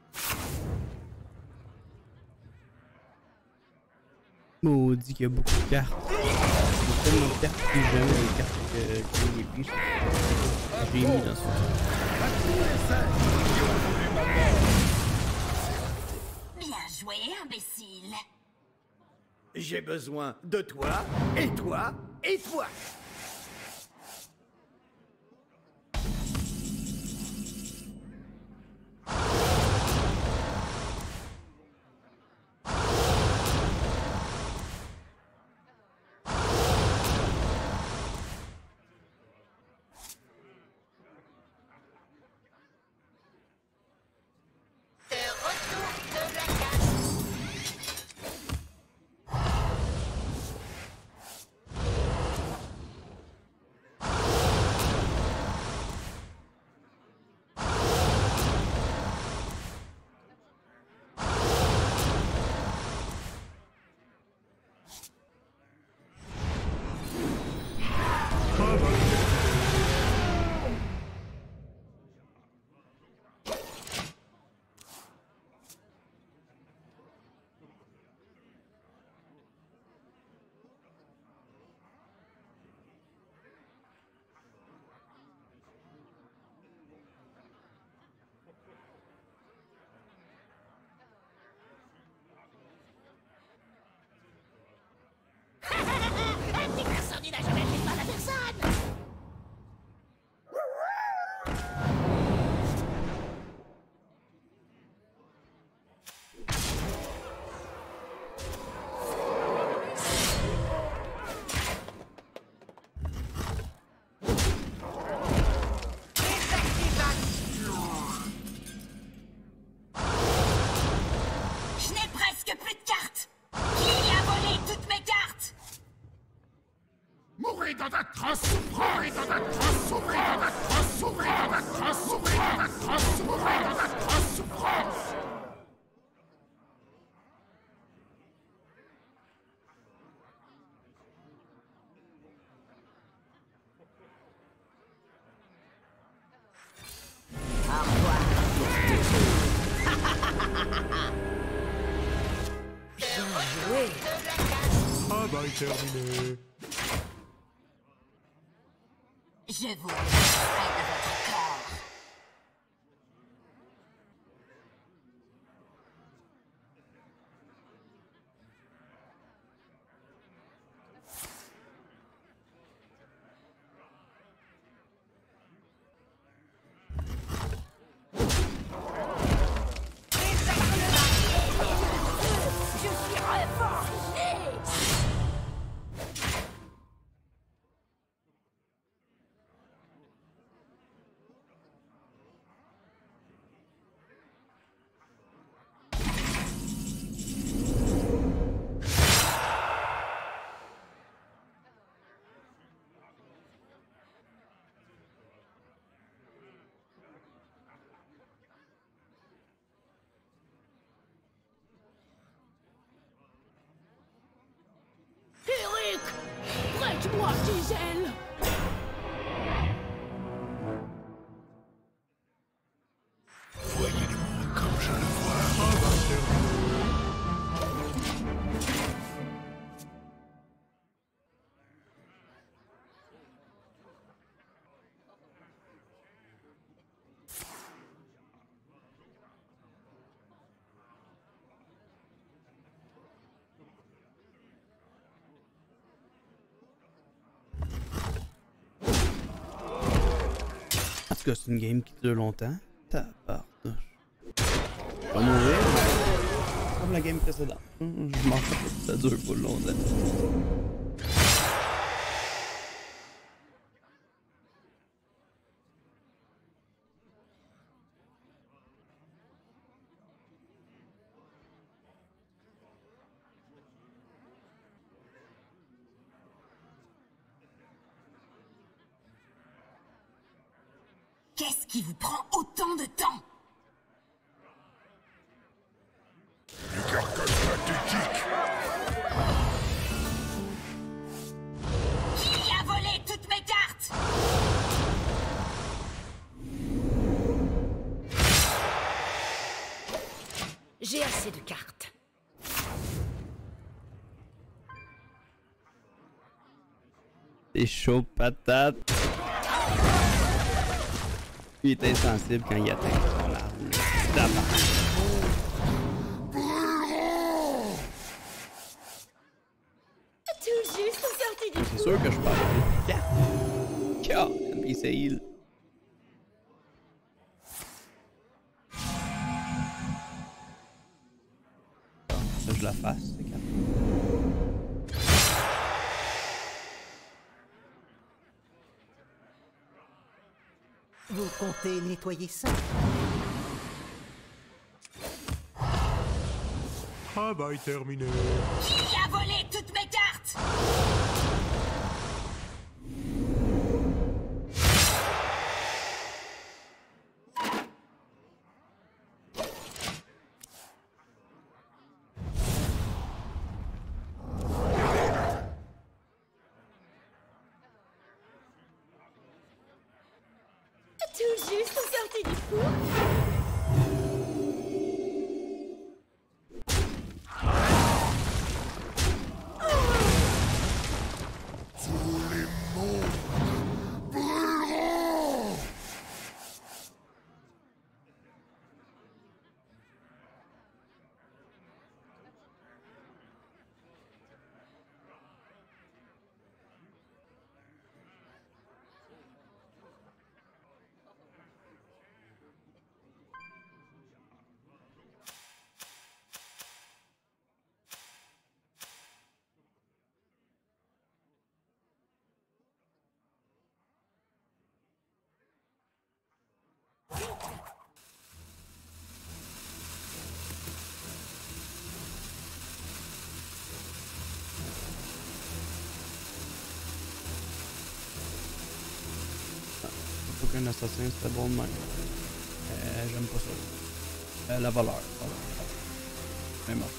Maudit qu'il y a beaucoup de cartes. Il y a tellement de cartes que jamais les cartes que j'ai prises. J'ai mis dans ce Bien joué, imbécile. J'ai besoin de toi, et toi, et toi. Il n'a jamais fait mal à personne. Je n'ai presque plus de cartes. Qui a volé toutes mes cartes? Mourrez dans d'atroces souffrances. Mourrez dans d'atroces souffrances. Mourrez dans d'atroces souffrances. Mourrez dans d'atroces souffrances. Mourrez dans d'atroces souffrances. Au revoir. Bien joué. Ah bah, terminé. Je vous laisserai de votre corps. Je suis reforgé. Eric, prête-moi tes ailes. Voyez le monde comme je le vois. Ah bah, terminé. En tout cas, c'est une game qui dure longtemps. Tabarnouche. Je vais mourir. Comme la game précédente. Je m'en fous, ça dure pas longtemps. Qu'est-ce qui vous prend autant de temps? Du carton stratégique. Qui a volé toutes mes cartes? J'ai assez de cartes. C'est chaud patate. Il est insensible quand il atteint son arme. Tout juste sorti du C'est sûr que je parle. Puis c'est heal. Ça, je la fasse, c'est capable. Vous comptez nettoyer ça? Travail terminé. Qui a volé toutes mes cartes? Tout juste sorti du four. Tous les mondes brûleront. Faut qu'un assassin serait bon de même. J'aime pas ça. La valeur. Même mort.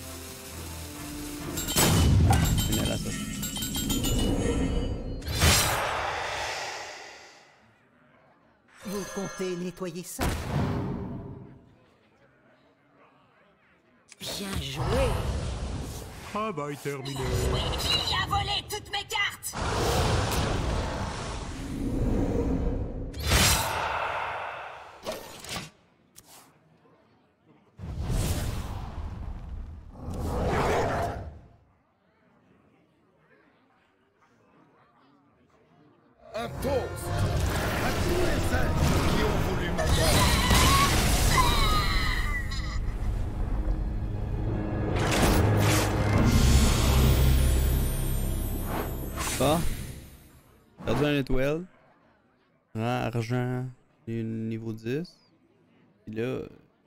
Finis l'assassin. Vous comptez nettoyer ça? Bien joué. Travail terminé. Qui a volé toutes mes cartes? Un toast à tous les êtres qui ont voulu ma mort. Ah! Perdu un étoile. Rang argent niveau 10. Puis là.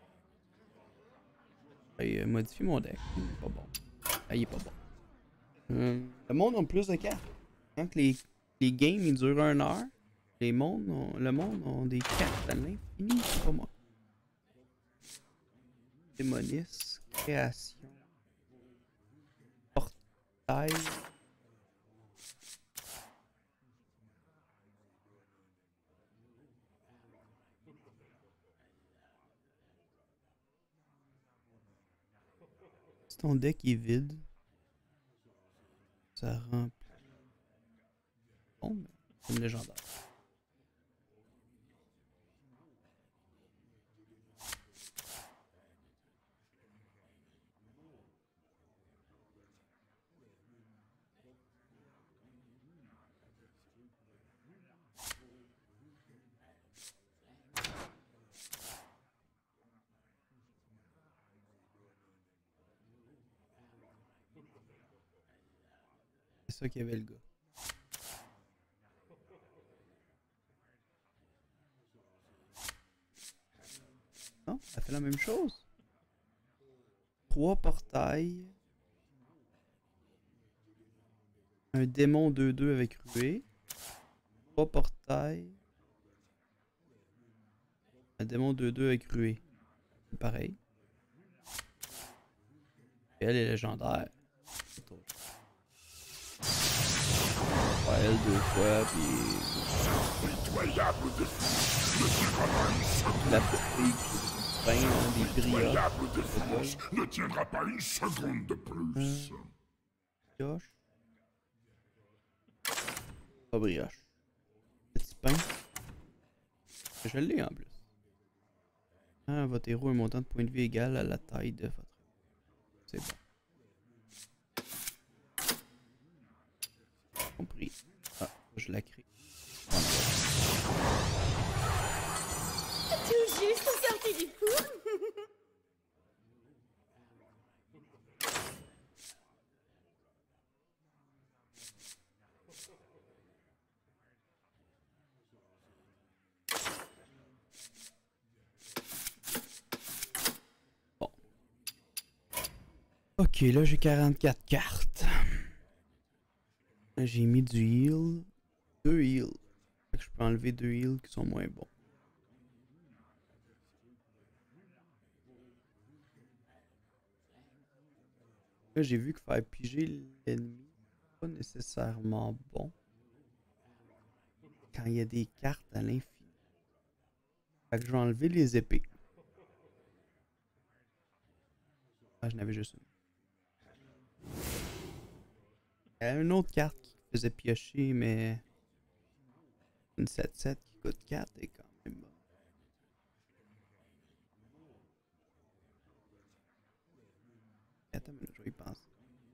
Modifie mon deck. Il est pas bon. Ah, il est pas bon. Le monde a plus de cartes. Quand les games ils durent 1 heure, le monde ont des cartes à l'infini, c'est pas moi. Démonis, création, portail. Si ton deck est vide, ça remplit. Bon, ben, c'est une légendaire. ça qu'il y avait le gars. Non, ça fait la même chose. 3 portails. Un démon 2-2 avec ruée. 3 portails. Un démon 2-2 avec ruée. C'est pareil. Et elle est légendaire. Ouais, elle 2 fois, puis... La petite fille qui peint des brioches. Ne tiendra pas une seconde de plus. Brioche. Pas brioche. Petit pain. Je l'ai en plus. Ah, votre héros a un montant de points de vie égal à la taille de votre... C'est bon. Compris. Ah, je la crée. Tout juste sorti du four. Bon. Ok, là j'ai 44 cartes. J'ai mis du heal. 2 heal. Fait que je peux enlever 2 heals qui sont moins bons. Là j'ai vu que faire piger l'ennemi, c'est pas nécessairement bon. Quand il y a des cartes à l'infini. Fait que je vais enlever les épées. Ah, je n'avais juste une. Il y a une autre carte qui faisait piocher, mais une 7-7 qui coûte 4 est quand même bon. Attends, mais je vais y penser.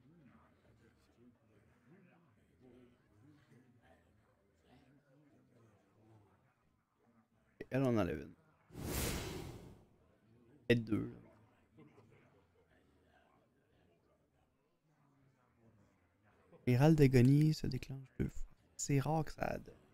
Et elle, on enlève une. Et 2. Les râles d'agonie se déclenchent 2 fois. C'est rare que ça donne.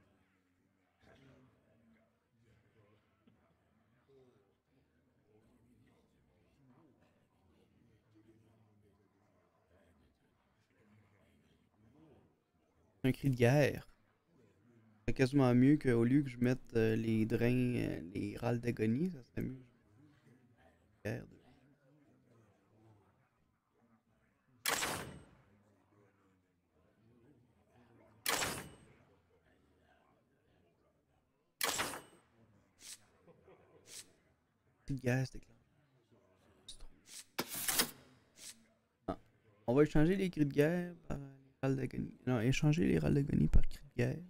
Un cri de guerre. C'est quasiment mieux qu'au lieu que je mette les drains, les râles d'agonie, ça serait mieux. Guerre de... Guerre, c'est clair. Ah. On va échanger les cris de guerre par les râles d'agonie. Non, échanger les râles d'agonie par cris de guerre.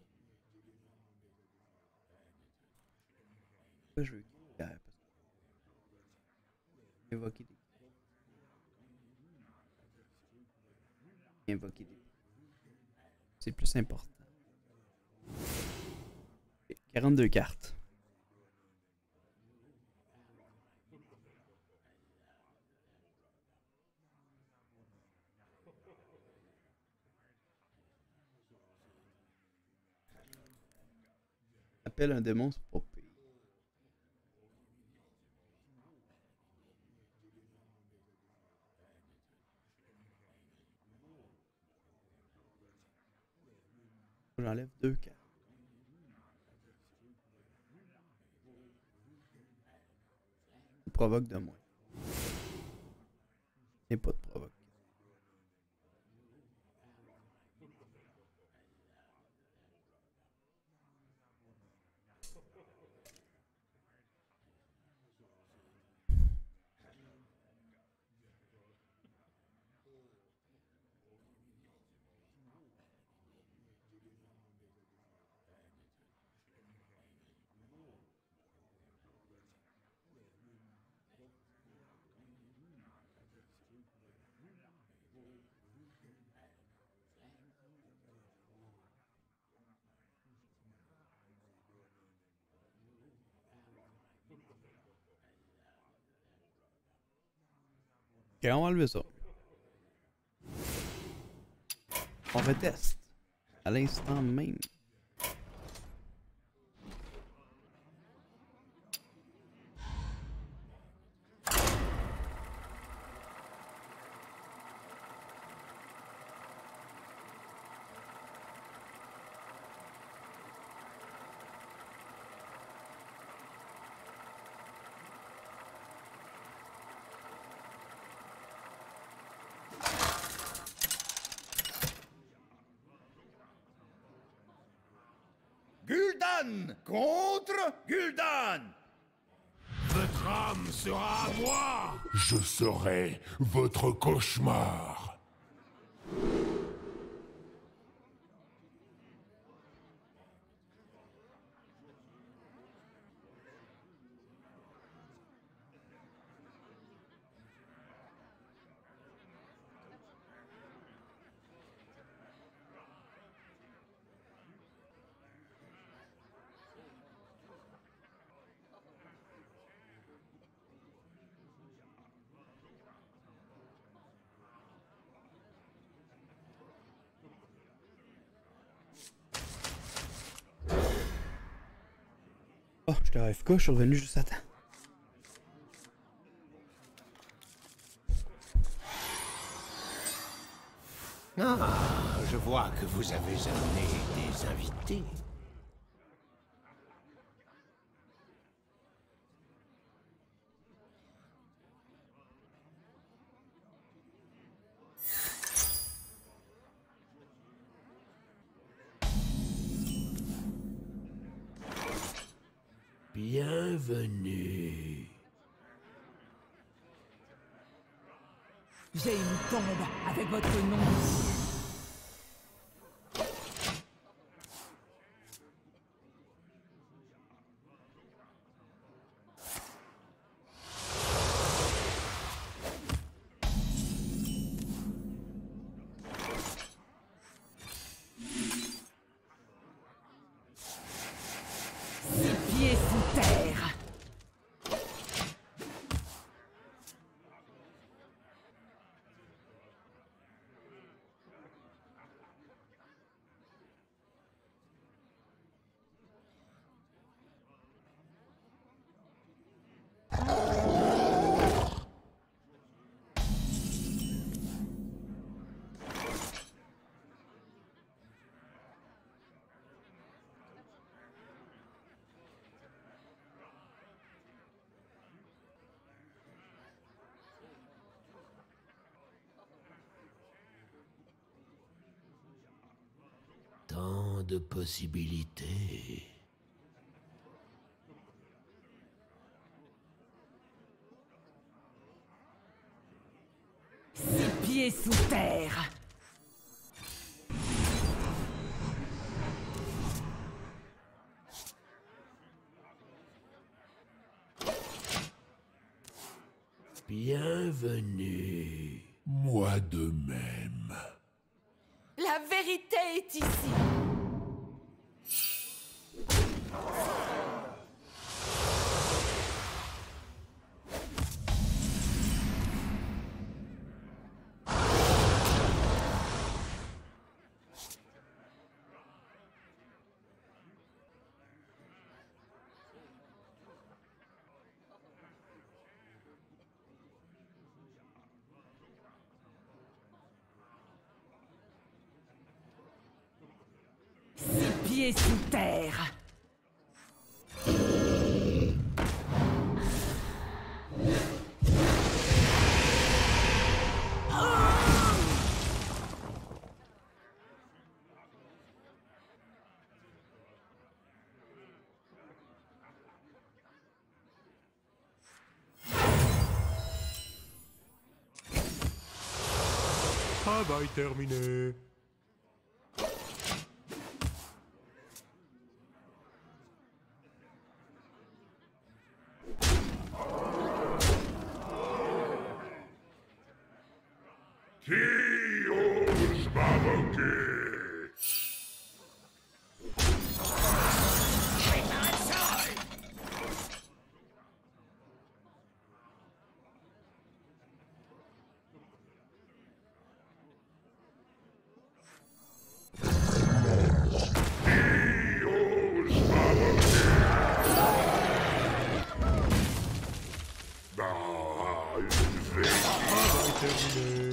Pourquoi je veux cris de guerre? Parce que... Évoquer des... Invoquer des... C'est plus important. Okay. 42 cartes. Appelle un démon, c'est pas pire. J'enlève 2 cartes. Il provoque de moins. Et pas de provoque. Ok, on va enlever ça. On reteste. À l'instant même. Gul'dan contre Gul'dan. Votre âme sera à moi! Je serai votre cauchemar. Oh, j'étais AFK, je suis revenu juste à temps. Ah, je vois que vous avez amené des invités. Bienvenue. J'ai une tombe avec votre nom dessus. Pieds sous terre. Tant de possibilités. Pieds sous terre. Bienvenue. Moi de même. La vérité est ici. Pieds sous terre. Travail terminé. Qui ose m'invoquer? terminé.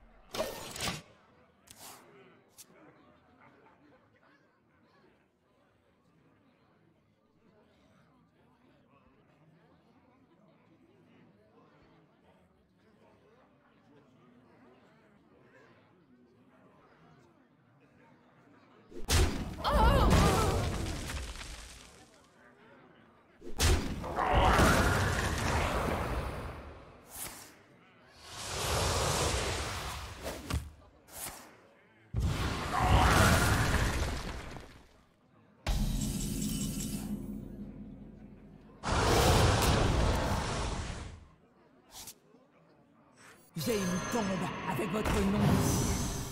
J'ai une tombe avec votre nom dessus.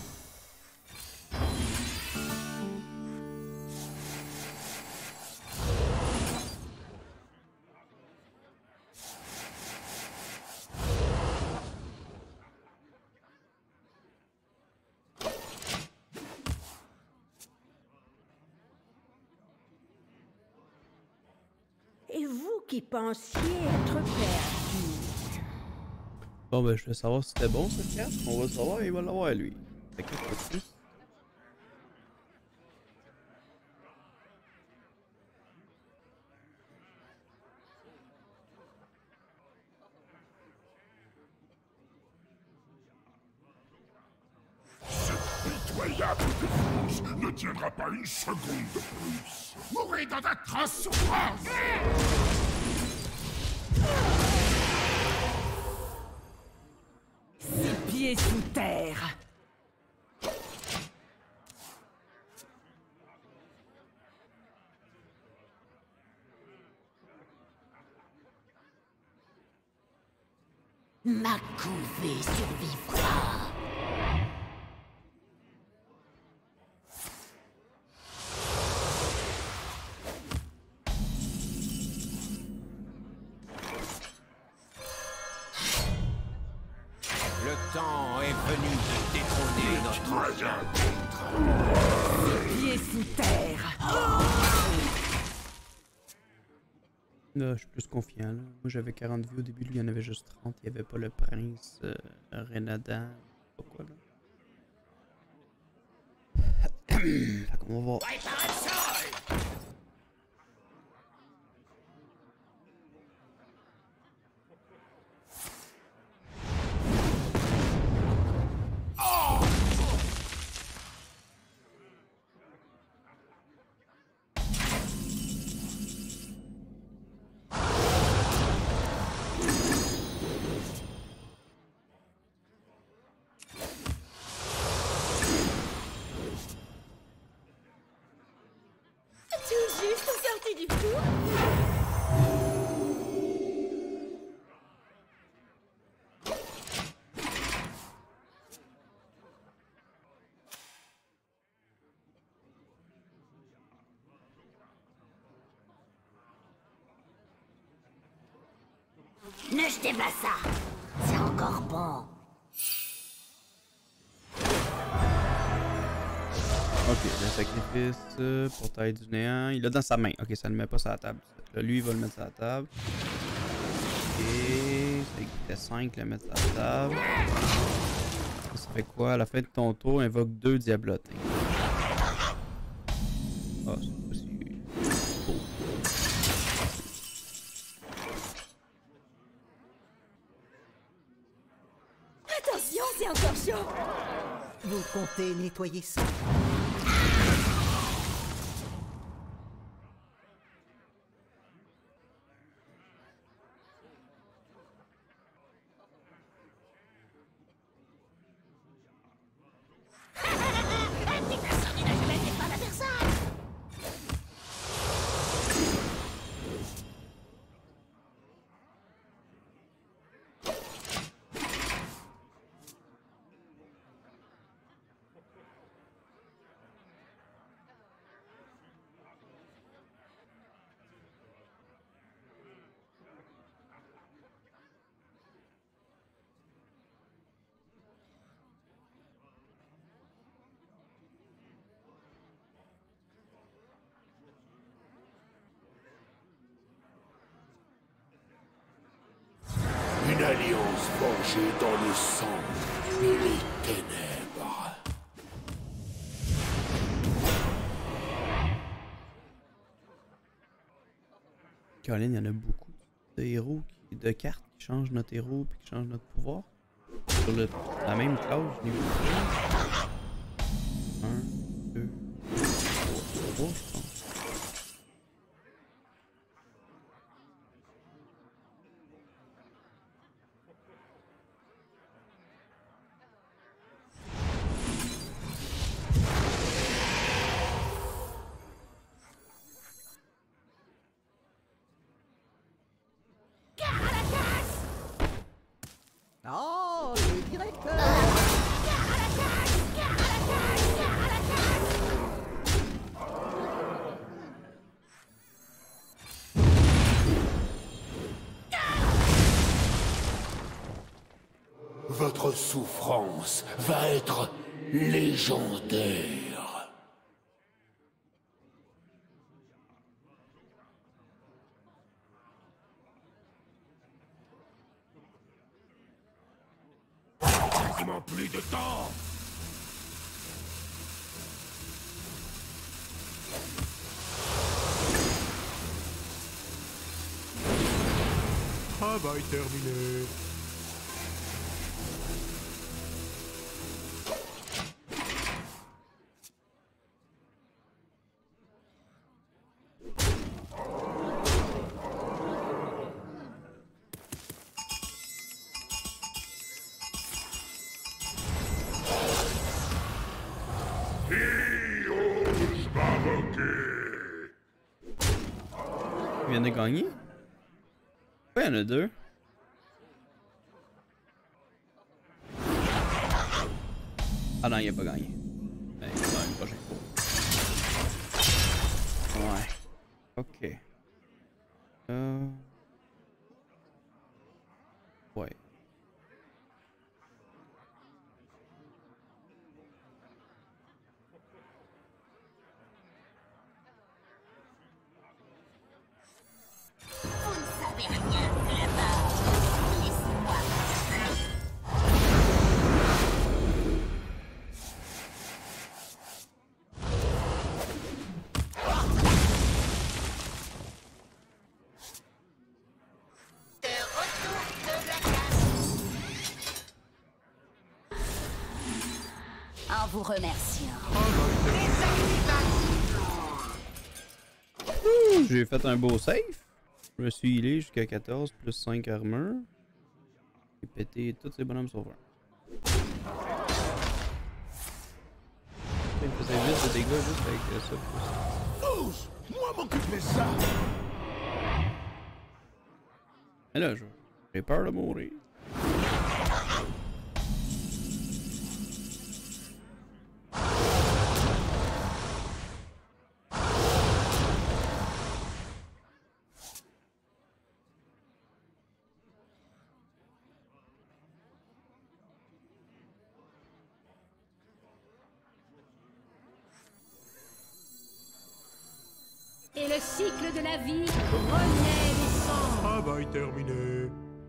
Et vous qui pensiez être perdu. Bon, ben, je vais savoir si c'était bon cette carte. On va savoir, il va l'avoir lui. T'inquiète pas dessus. Cette pitoyable défense ne tiendra pas une seconde de plus. Mourrez dans d'atroces souffrances. Pieds sous terre. Ma couvée survivra. Le temps est venu de détrôner notre ancien Pieds sous terre. Là, je suis plus confiant. Là. Moi, j'avais 40 vues au début. Lui, il y en avait juste 30. Il n'y avait pas le prince Renadan. Pas quoi, là. Fait qu'on va voir. Tout juste sorti du four. Ne jetez pas ça. C'est encore bon. Ok, le sacrifice, portail du néant. Il l'a dans sa main. Ok, ça ne le met pas sur la table. Là, lui, il va le mettre sur la table. Ok, ça coûtait 5, le mettre sur la table. Ça fait quoi? À la fin de ton tour, invoque 2 diablotins. Ah, c'est pas si beau. Attention, c'est encore chaud. Vous comptez nettoyer ça? Un petit incendie n'a jamais fait mal à personne. Une alliance forgée dans le sang et les ténèbres. Colin, il y en a beaucoup de héros, de cartes qui changent notre héros et qui changent notre pouvoir. Sur la même classe, niveau 1, 2, 3, je pense. Oh, le directeur! Votre souffrance va être légendaire. Quasiment plus de temps. Travail terminé. Il vient de gagner? Ouais, il y en a deux. Ah non, il a pas gagné. Ben, il va une prochaine fois. Ouais. Ok. Ouais. Vous ne savez rien de la mort. Laissez-moi en vous remerciant. J'ai fait un beau save. Je me suis healé jusqu'à 14 plus 5 armure. J'ai pété tous ces bonhommes sauveurs. Il faisait 8 de dégâts juste avec ça. Tous, moi m'occuper de ça. Mais là, j'ai peur de mourir. Et le cycle de la vie renaît des cendres. Travail terminé.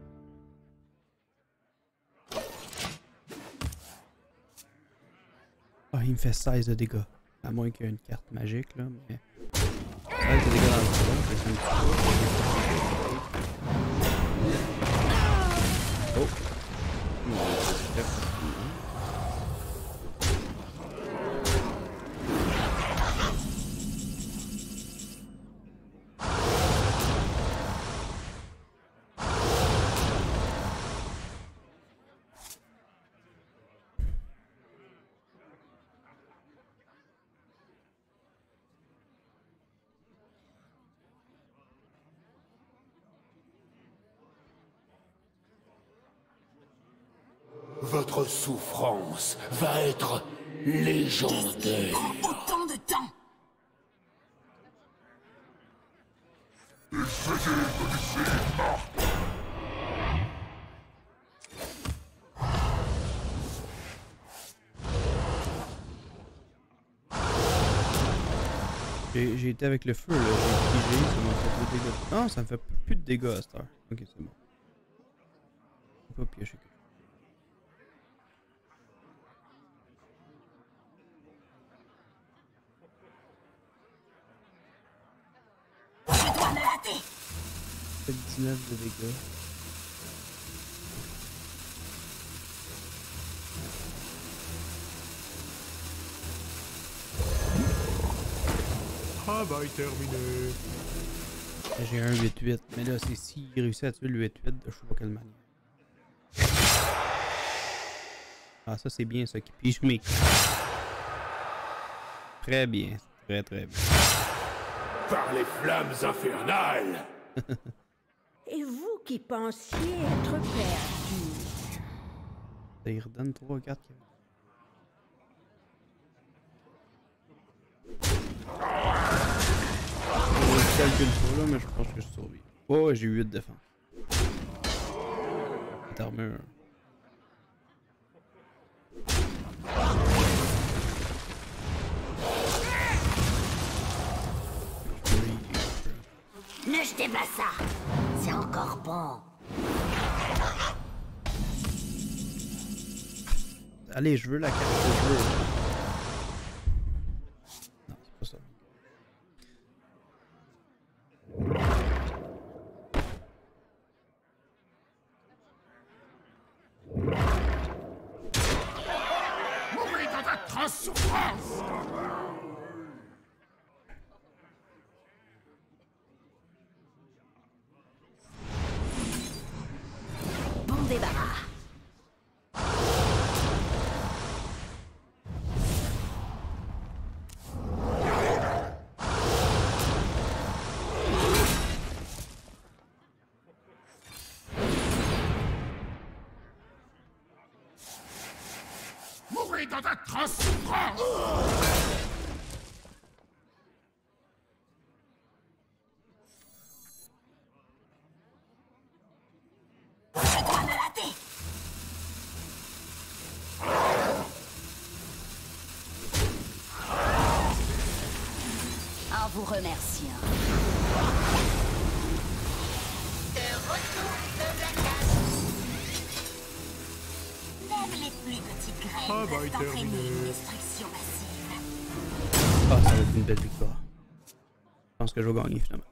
Ah, il me fait 16 de dégâts. À moins qu'il y ait une carte magique, là, mais... 16 de dégâts dans le front, c'est un petit peu. Oh! Votre souffrance va être légendaire. Autant de temps. J'ai été avec le feu, là. J'ai pigé, ça m'a fait des dégâts. Non, ça me fait plus de dégâts à cette heure. Ok, c'est bon. peux pas piocher. Je dois me hâter. Fait 19 de dégâts. Travail terminé. J'ai un 8-8, mais là c'est s'il réussit à tuer le 8-8 de je sais pas quelle manière. Ah ça c'est bien ça qui pige mes cartes. Très bien, très très bien. Par les flammes infernales. Et vous qui pensiez être perdu. Ça y redonne 3 cartes. Je calcule pas là, mais je pense que je survis. Oh, ouais, j'ai 8 de défense. Cette armure. Ne jetez pas ça. C'est encore bon. Allez, je veux la carte que je veux. Non, c'est pas ça. Mourez dans d'atroces souffrances. Bon débarras. Mourez dans d'atroces souffrances. Je dois me hâter. En vous remerciant. De retour de la case. Même les plus petites graines peuvent entraîner une destruction massive. Ah, ça va être une belle victoire. Je pense que je vais gagner finalement.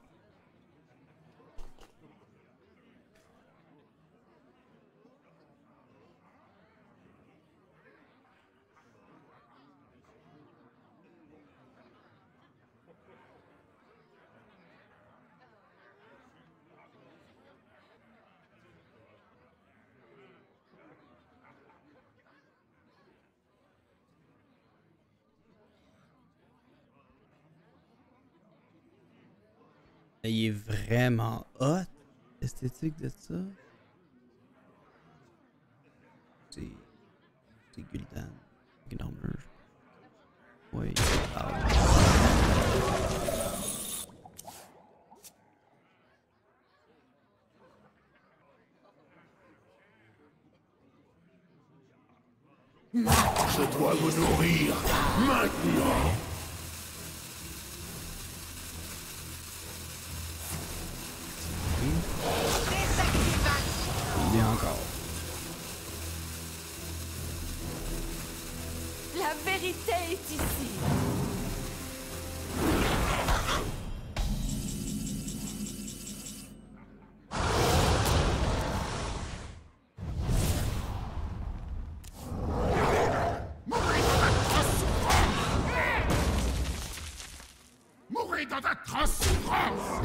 Il est vraiment hot, l'esthétique de ça. C'est Gul'dan, une armure. Oui. Je dois vous nourrir maintenant. Il est encore. La vérité est ici. Mourez dans d'atroces souffrances.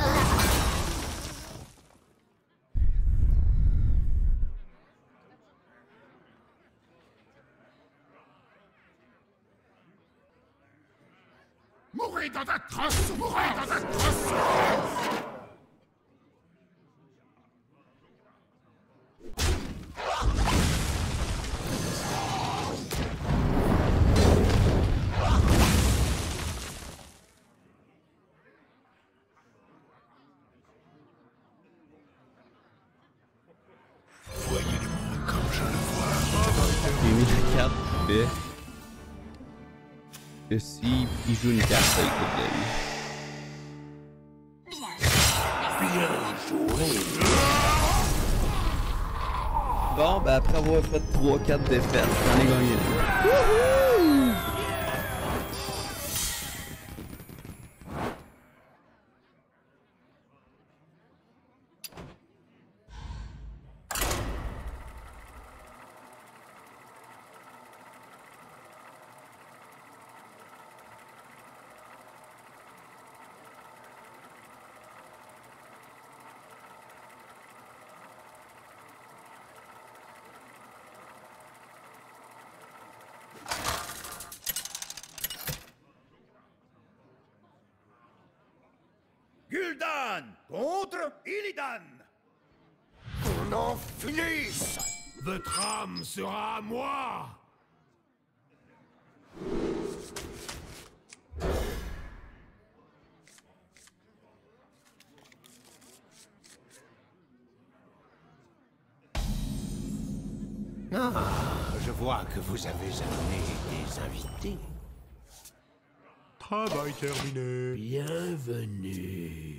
Mourez dans d'atroces souffrances. Mourez dans d'atroces souffrances. Voyez-le comme je le vois. J'ai mis la carte fait que si il joue une carte, ça écoute de la vie. Bien joué. Bon, ben après avoir fait 3-4 défaites, j'en ai gagné 2. Wouhou! Gul'dan contre Illidan. Qu'on en finisse! Votre âme sera à moi! Ah, je vois que vous avez amené des invités. Travail terminé. Bienvenue.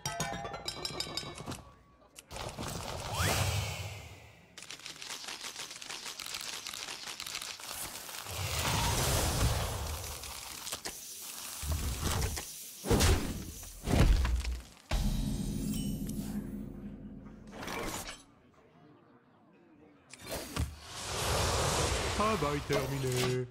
Travail terminé.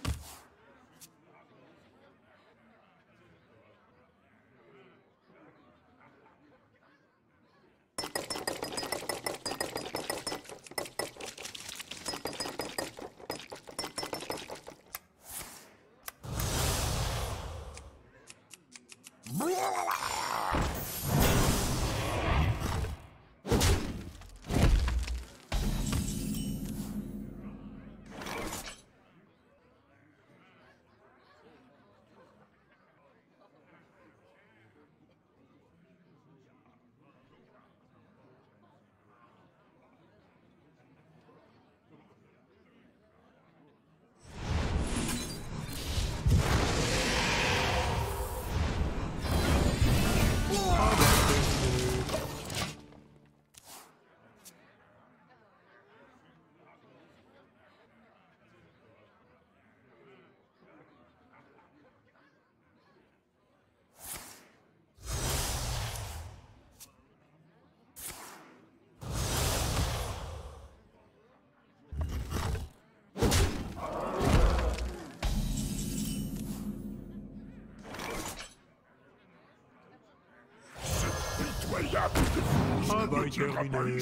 Travail terminé.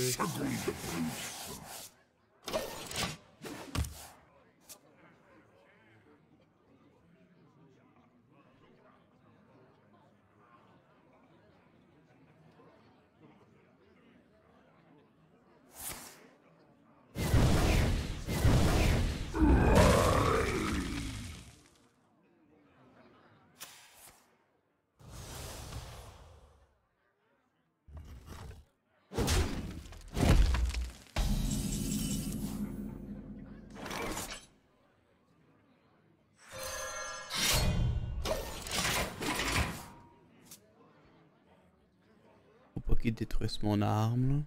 Faut pas qu'il détruise mon arme, là.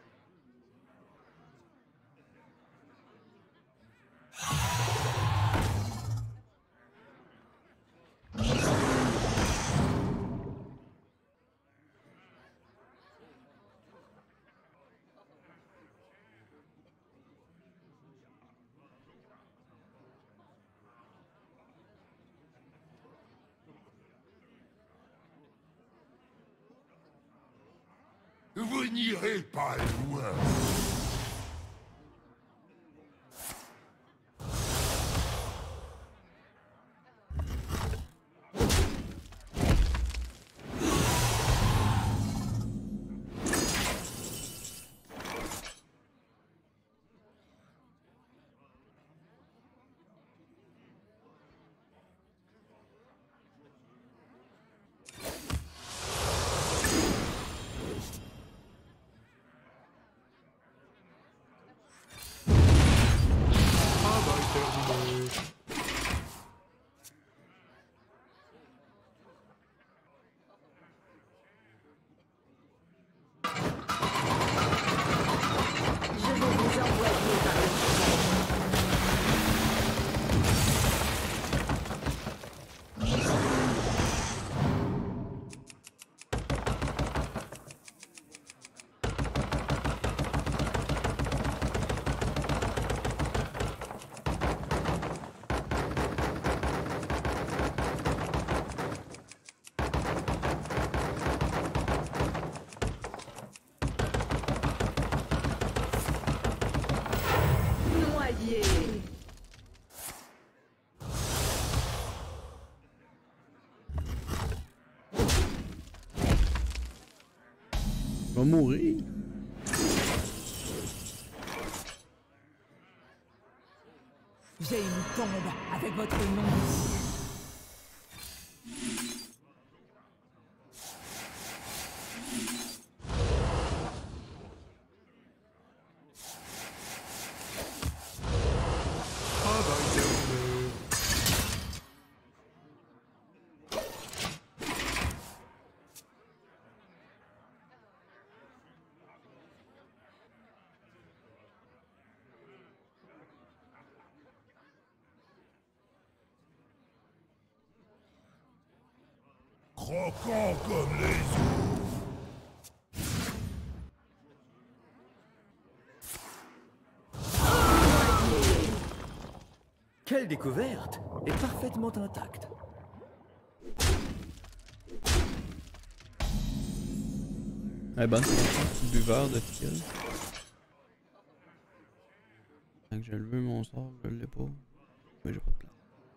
Vous n'irez pas loin. va mourir. J'ai une tombe avec votre nom dessus. Croquant comme les os. Quelle découverte! Et parfaitement intacte. Ouais, bonne petit buveur de kill. Tant que je le veux, mon sort, je l'ai pas. Mais j'ai pas de plan.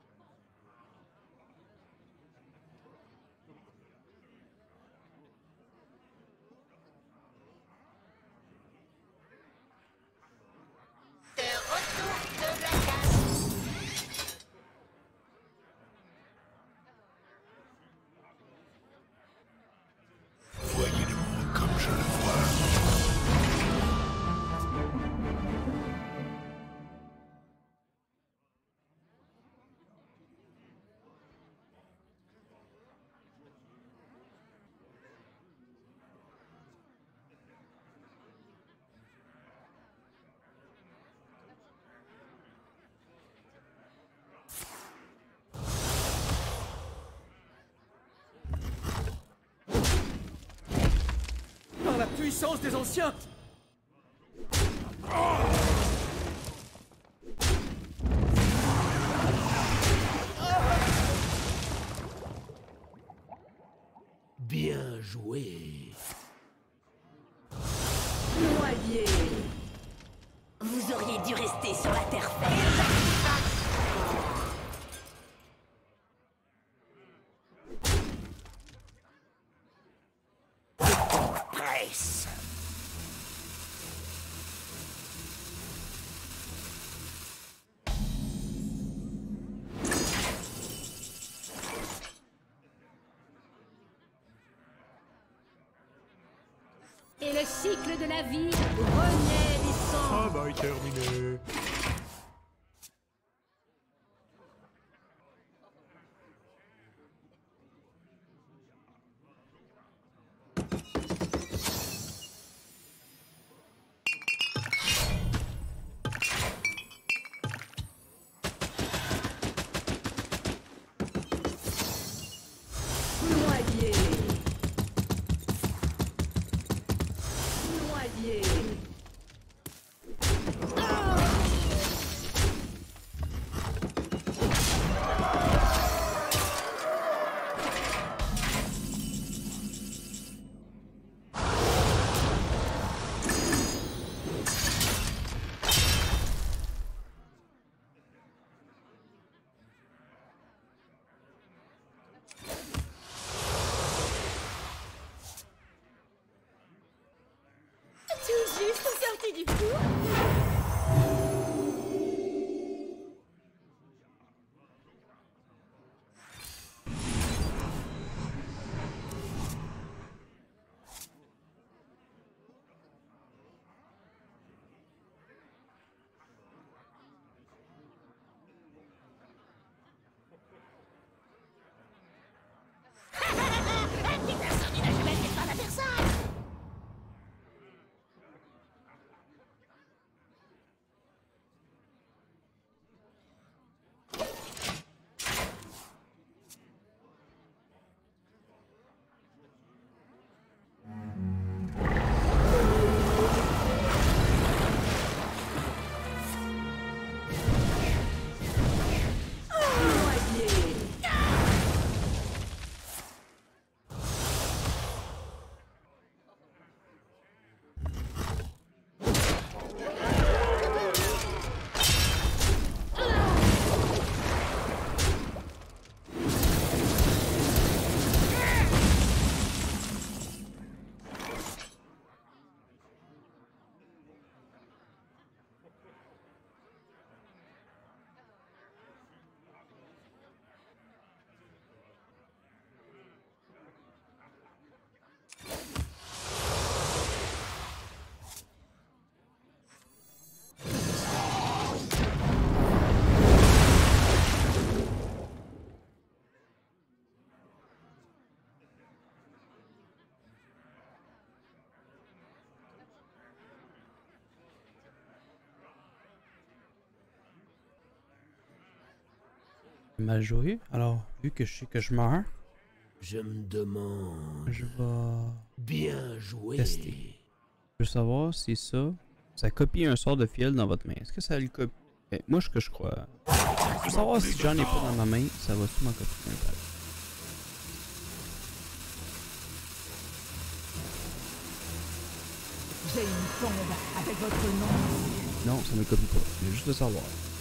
Par la puissance des anciens! Bien joué. Noyé. Vous auriez dû rester sur la terre ferme. Presse. Et le cycle de la vie renaît des cendres. Travail terminé. Noyé. Noyé. Tout juste sorti du four. Un petit incendie n'a jamais fait mal à personne. Mal joué. Alors, vu que je sais que je meurs, je me demande. Je vais bien jouer. Tester. Je veux savoir si ça copie un sort de fiel dans votre main. Est-ce que ça le copie? Moi, ce que je crois. Je veux savoir si j'en ai pas dans ma main, ça va sûrement copier un peu. J'ai une tombe avec votre nom. Non, ça ne copie pas. Je veux juste le savoir.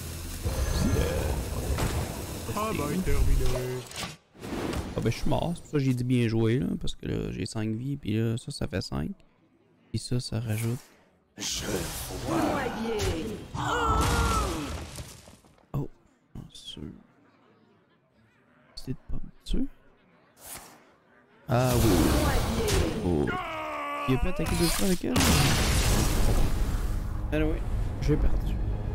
Travail terminé. Ah ben je suis mort, c'est pour ça que j'ai dit bien joué là, parce que là j'ai 5 vies, puis là ça fait 5. Puis ça rajoute. Je vois. Oh, bien sûr. C'est de pas me tuer. Ah oui. Oh. Il a pas attaqué 2 fois avec elle. Ah oui, j'ai perdu.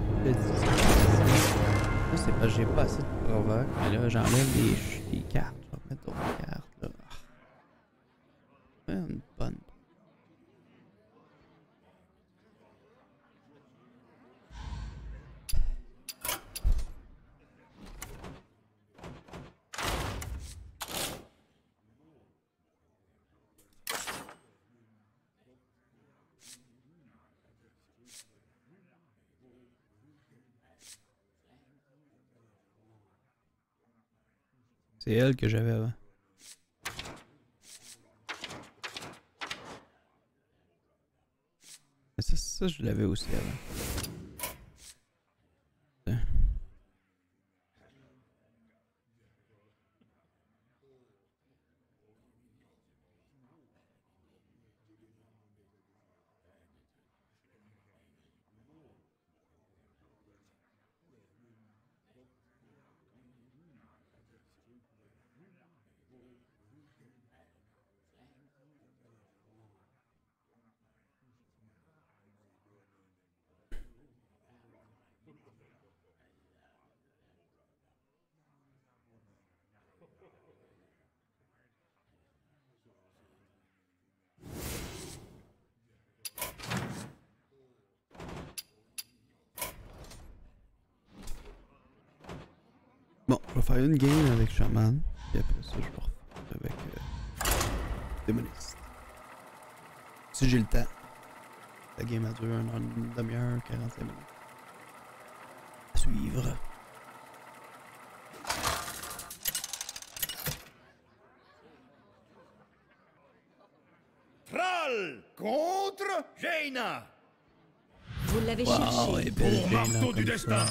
Ça c'est parce que j'ai pas assez de provoque, mais là j'enlève les cartes. Je vais mettre d'autres cartes là. Une bonne. C'est elle que j'avais avant. Mais ça je l'avais aussi avant. Bon, je vais faire une game avec Shaman, et après ça je vais refaire avec Démoniste. Si j'ai le temps. La game a duré une demi-heure, 45 minutes. À suivre. Thrall contre Jaina. Vous l'avez Wow, cherché. et belle Pour Jaina marteau comme du ça. destin.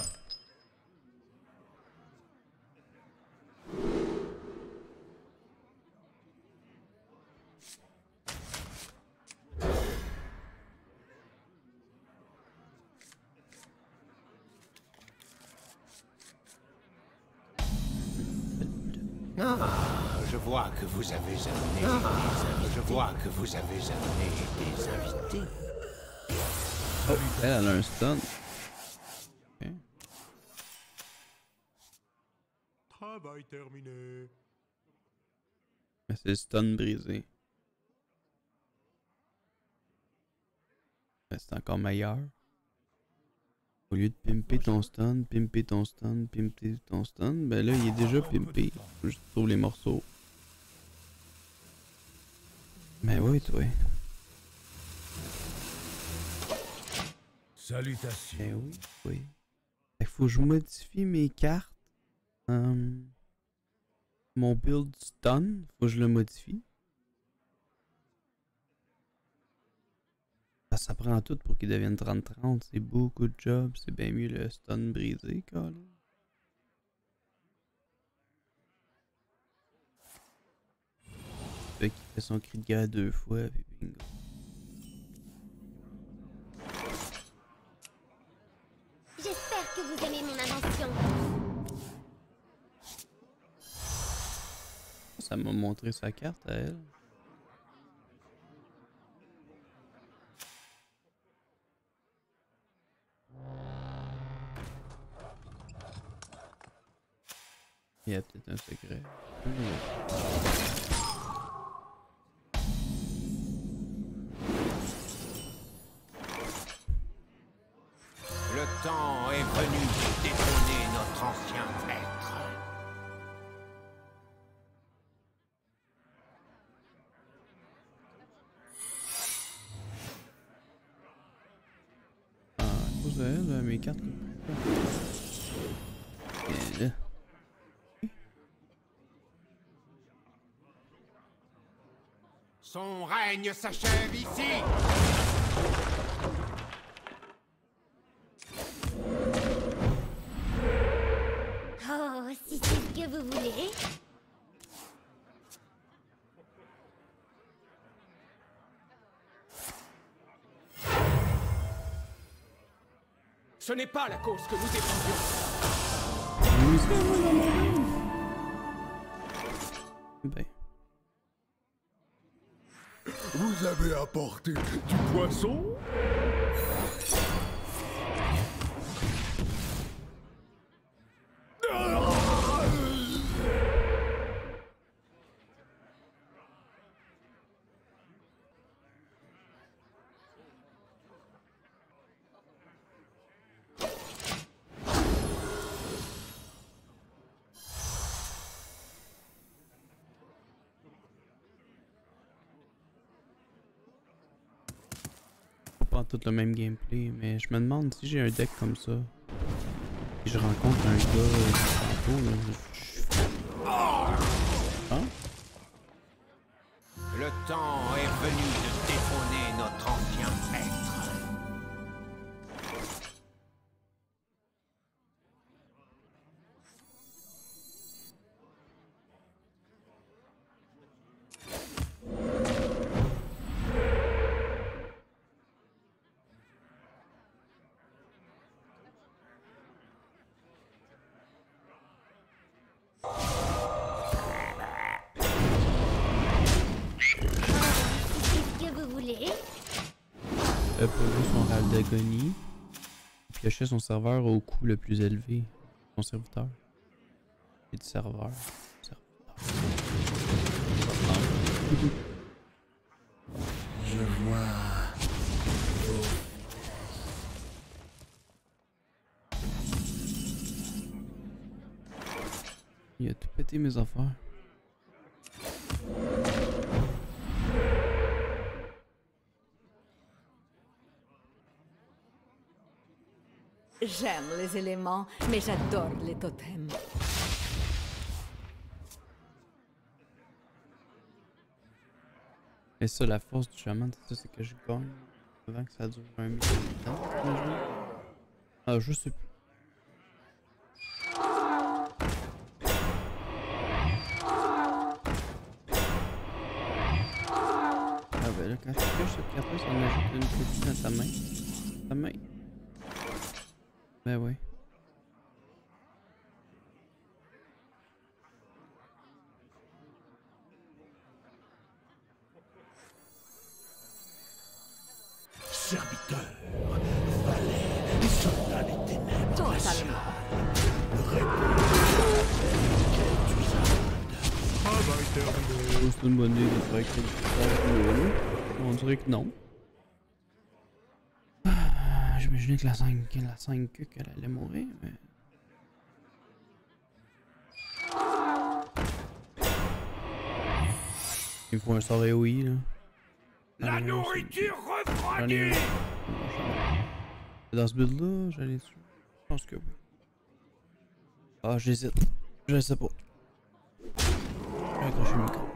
Je vois que vous avez amené des invités. Je vois que vous avez amené des invités. Oh, elle a un stun. Okay. Travail terminé. Mais c'est le stun brisé. Mais c'est encore meilleur. Au lieu de pimper ton stun, ben là il est déjà pimpé. Faut juste trouver les morceaux. Mais oui, toi. Salutations. Ben oui, oui. Il faut que je modifie mes cartes. Mon build stun, faut que je le modifie. Ça prend tout pour qu'il devienne 30-30. C'est beaucoup de job. C'est bien mieux le stun brisé, Colin. Fait qu'il fait son cri de guerre 2 fois, puis bingo. J'espère que vous aimez mon invention. Ça m'a montré sa carte à elle. Il y a peut-être un secret. Le temps est venu de détrôner notre ancien maître. pose à mes cartes. Et là. Son règne s'achève ici. Oh, si c'est ce que vous voulez. Ce n'est pas la cause que nous défendions. Ben. Vous avez apporté du poisson? Pas tout le même gameplay, mais je me demande si j'ai un deck comme ça et je rencontre un gars tantôt, là, hein? Le temps est venu de détrôner notre ancien maître. Uploader son râle d'agonie. Piocher son serveur au coût le plus élevé. Son serviteur. Et du serveur. Je vois. Il a tout pété mes affaires. J'aime les éléments, mais j'adore les totems. Et ça, la force du chaman, c'est que je gagne avant que ça dure un minute de temps. Ah, je sais plus. Ah ben là, quand tu pioches cette carte-là, ça en ajoute une petite dans ta main. Ta main. Ben oui. Serviteurs, valets, soldats des ténèbres. Totalement. Travail terminé. C'est une bonne idée de faire quelque chose. On dirait que non. J'imaginais que la 5 qu'elle allait mourir, mais... Il faut un sort AOE, là. La nourriture refroidie. Dans ce build-là, j'allais dessus. Je pense que oui. Ah, j'hésite. Je sais pas. Je vais accrocher le micro.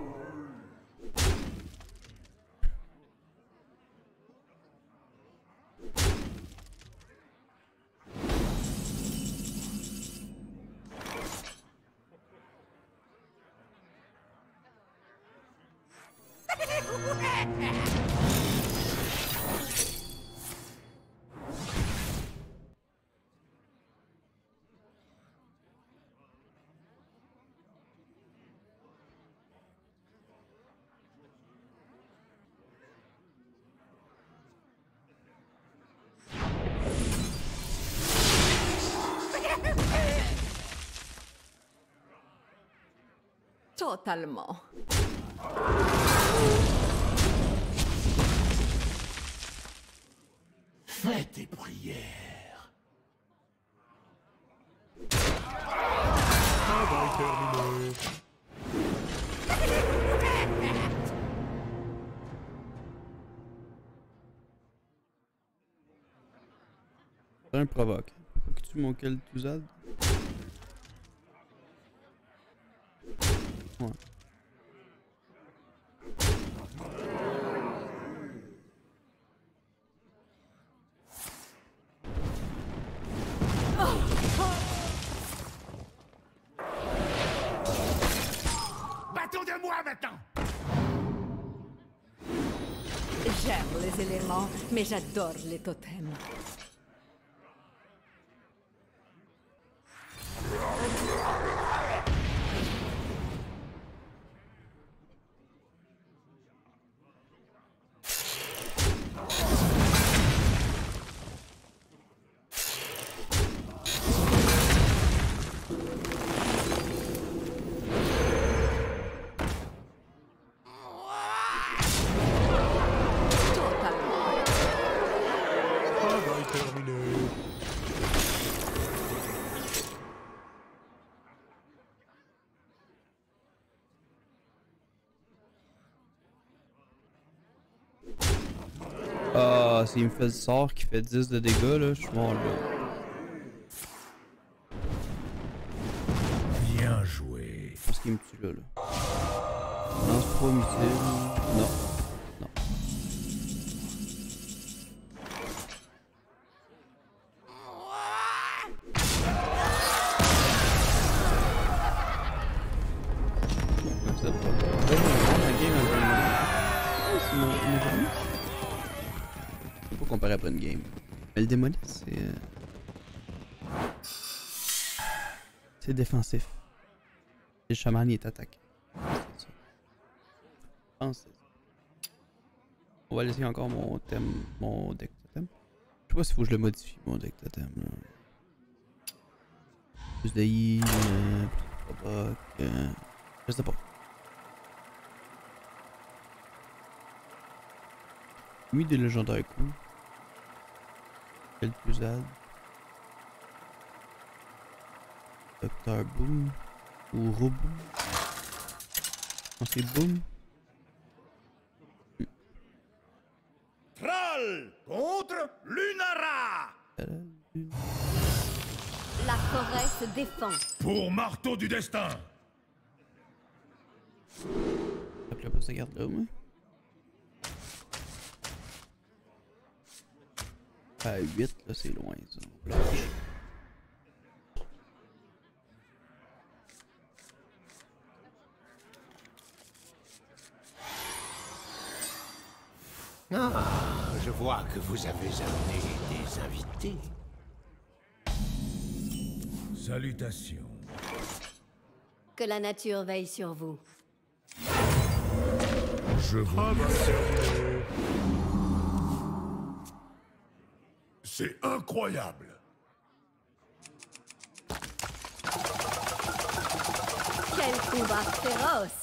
Totalement. Fais tes prières. Travail terminé. C'est un provoque. Faut que tu mon Kel'Thuzad. Ouais. Battons de moi maintenant. J'aime les éléments, mais j'adore les totems. Ah, s'il me fait le sort qui fait 10 de dégâts, là, je suis mort là. Bien joué. Je pense qu'il me tue là. Lance 3 missiles. Non. Non. Comparé après une game. Mais le démolis, c'est défensif. Le chaman, il est attaqué. C'est ça. Je pense que c'est ça. On va laisser encore mon thème, mon deck totem. Je sais pas s'il faut que je le modifie, mon deck totem. Plus de heal, plus de provoque, je sais pas. J'ai mis des légendaires cool. Kel'Thuzad. Dr. Boom. Ou Roboom. Non, c'est Boom. Thrall contre Lunara. La forêt se défend. Pour marteau du destin. Hop là, pas sa garde là, moi. À 8, là, c'est loin, ça. Ah, je vois que vous avez amené des invités. Salutations. Que la nature veille sur vous. Je vous servir. C'est incroyable. Quel combat féroce!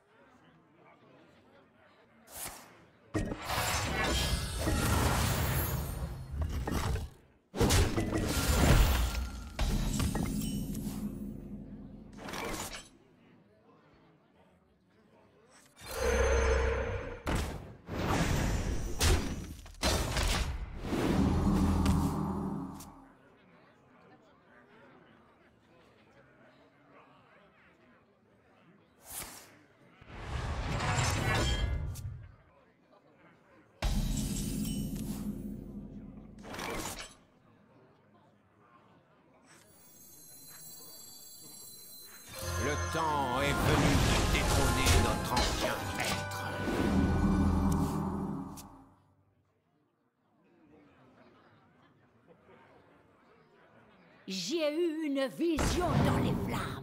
Le temps est venu de détrôner notre ancien maître. J'ai eu une vision dans les flammes.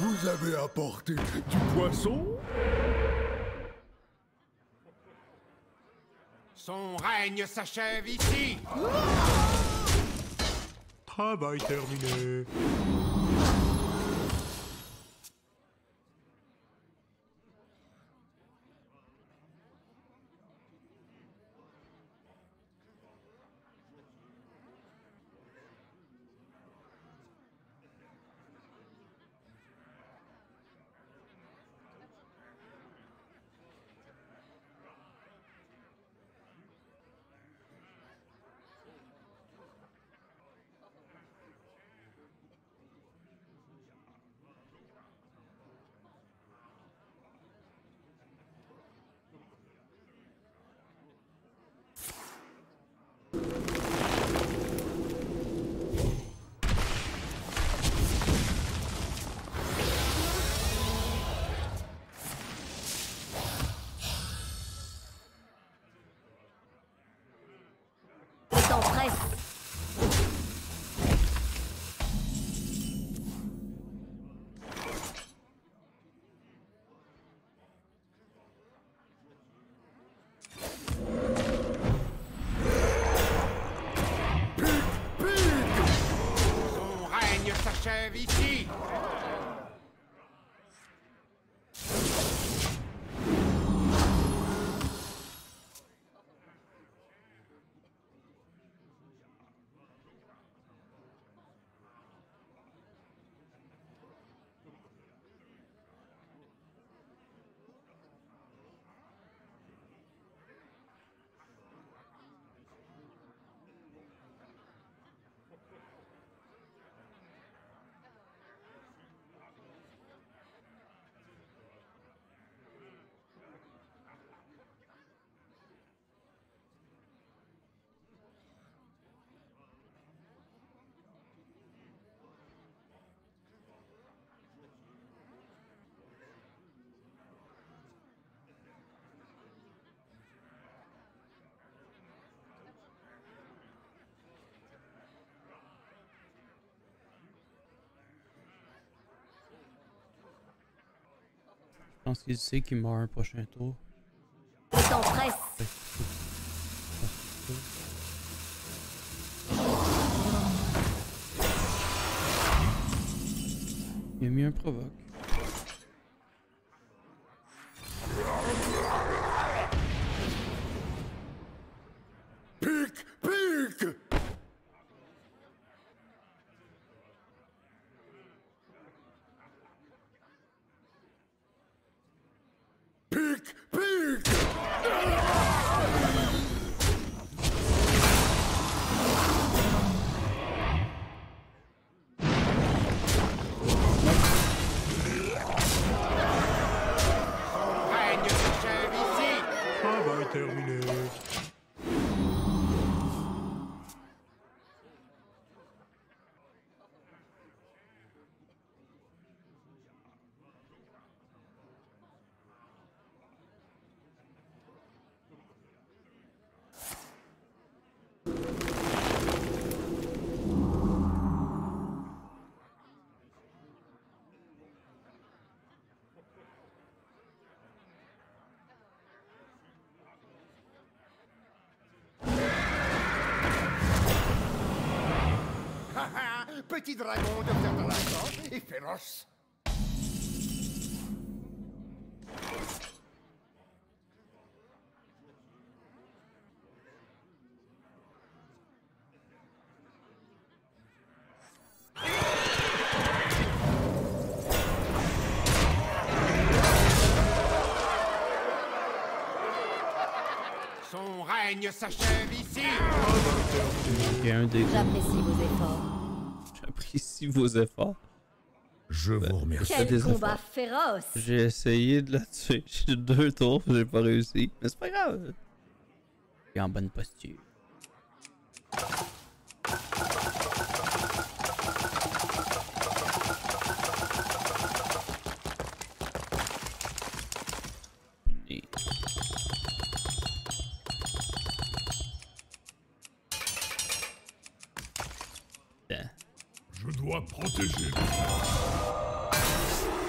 Vous avez apporté du poisson? Son règne s'achève ici. Travail terminé. S'achève ici. Je pense qu'il sait qu'il meurt un prochain tour. T'en presse. Il a mis un provoque. Pique, pique. Pique, pique. Règne s'achève ici. Travail terminé. Petit dragon de faire de l'argent et féroce. Son règne s'achève ici. Il y a un des... J'apprécie vos efforts. J'apprécie vos efforts. Je vous remercie. Quel combat féroce! J'ai essayé de la tuer. J'ai 2 tours, j'ai pas réussi. Mais c'est pas grave. Il est en bonne posture. Je dois protéger.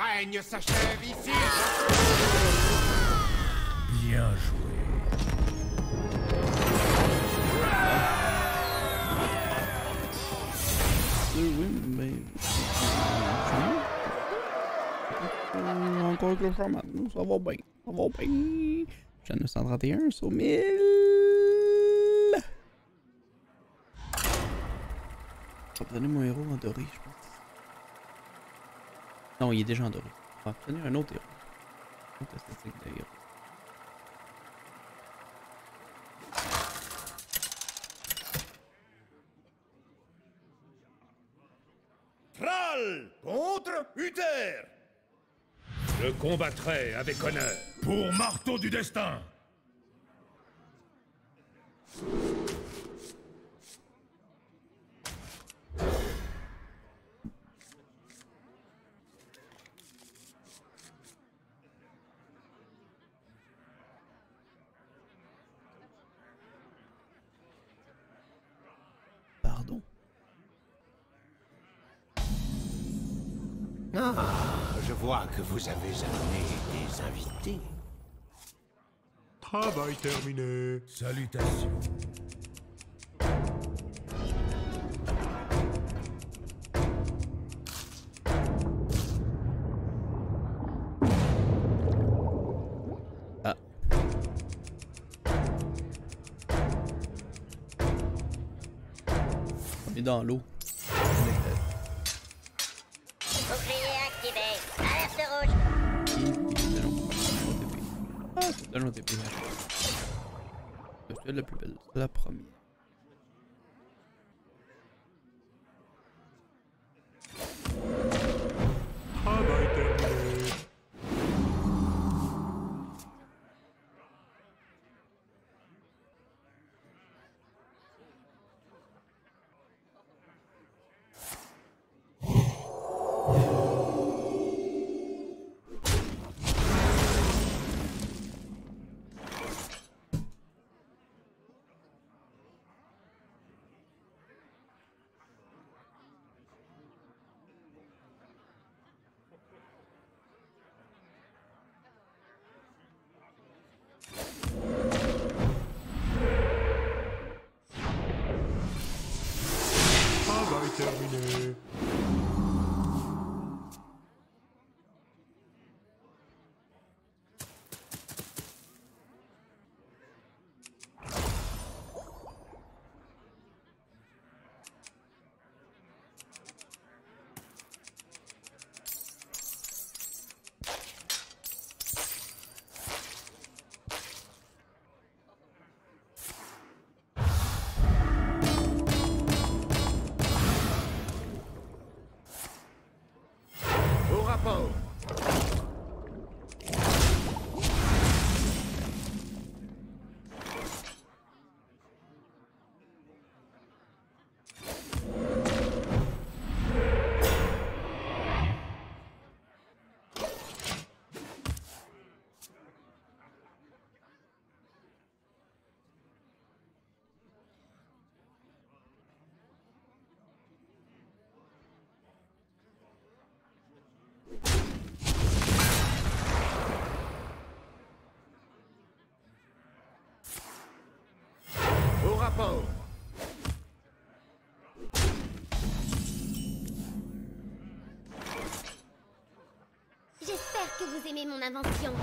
règne s'achève ici. Bien joué. Oui, mais... Encore que le chaman, ça va bien, ça va bien. J'ai 931 sur 1000. Je vais donner mon héros en doré, je pense. Non, il est déjà en doré. On va obtenir un autre héros. Une autre esthétique de héros. Thrall contre Uther. Je combattrai avec honneur. Pour Marteau du Destin. Pardon. Ah, je vois que vous avez amené des invités. Travail terminé. Salutations. Ah. On est dans l'eau. C'est un autre TP. C'est la plus belle, c'est la première. Travail terminé. Terminé. Au rapport. J'espère que vous aimez mon invention.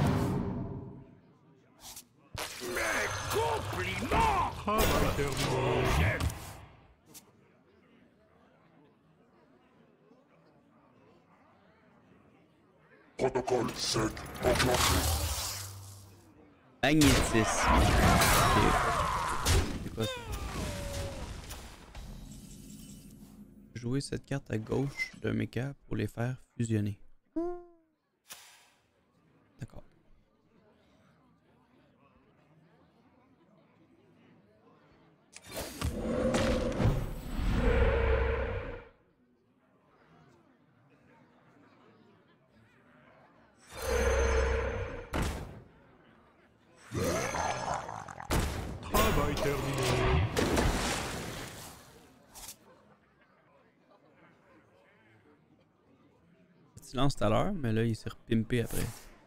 Mes compliments. Travail terminé. Chef. Protocole 7 enclenché. Magnétisme. Okay. C'est quoi ça? Jouer cette carte à gauche d'un mecha pour les faire fusionner. D'accord. Travail terminé. de silence tout à l'heure, mais là il s'est repimpé après.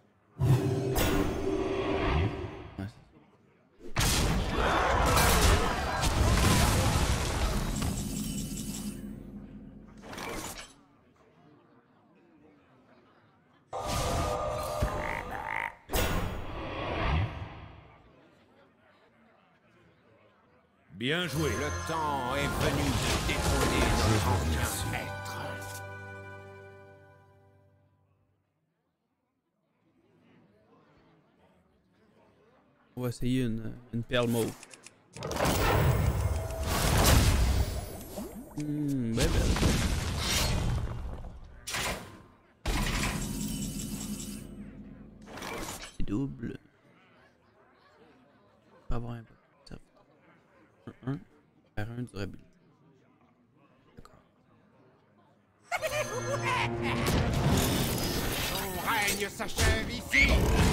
Ouais. Bien joué. Le temps est venu de détrôner notre ancien maître. On va essayer une perle mauve. Ben belle. Double. On va avoir un peu. 1, faire 1 durabilité. D'accord. Son règne s'achève ici.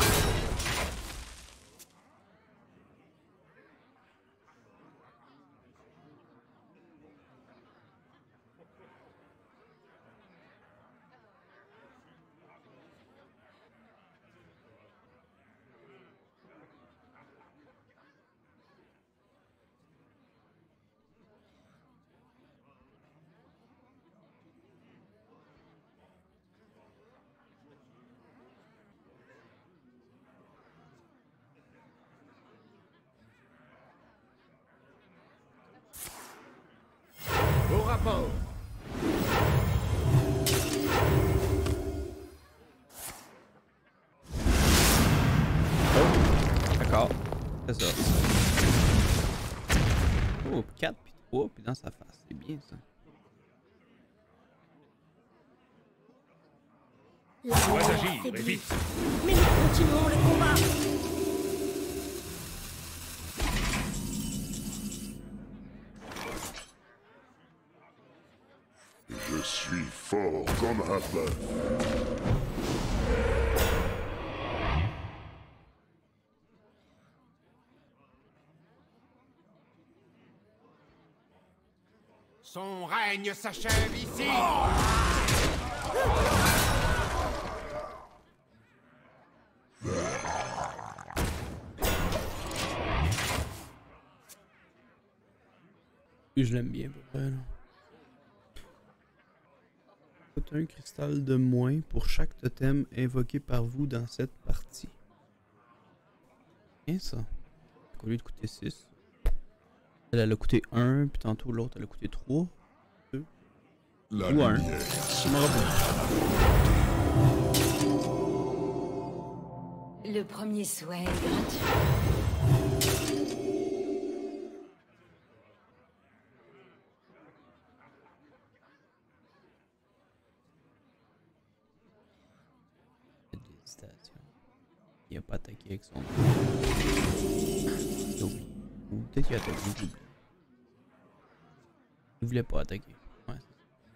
Au rapport. D'accord. C'est ça. Oh, 4 puis 3 puis dans sa face. C'est bien ça. On va agir, et vite. Mais nous continuons le combat. Je suis fort comme un bœuf. Son règne s'achève ici. Je l'aime bien pour elle. Un cristal de moins pour chaque totem invoqué par vous dans cette partie. Bien ça. Au lieu de coûter 6. Elle a coûté 1, puis tantôt l'autre elle a coûté 3. 2. La ou 1. lumière. Le premier souhait est gratuit. Il a pas attaqué avec son... Ou peut-être qu'il a attaqué, j'ai oublié. Il voulait pas attaquer. Ouais, c'est ça.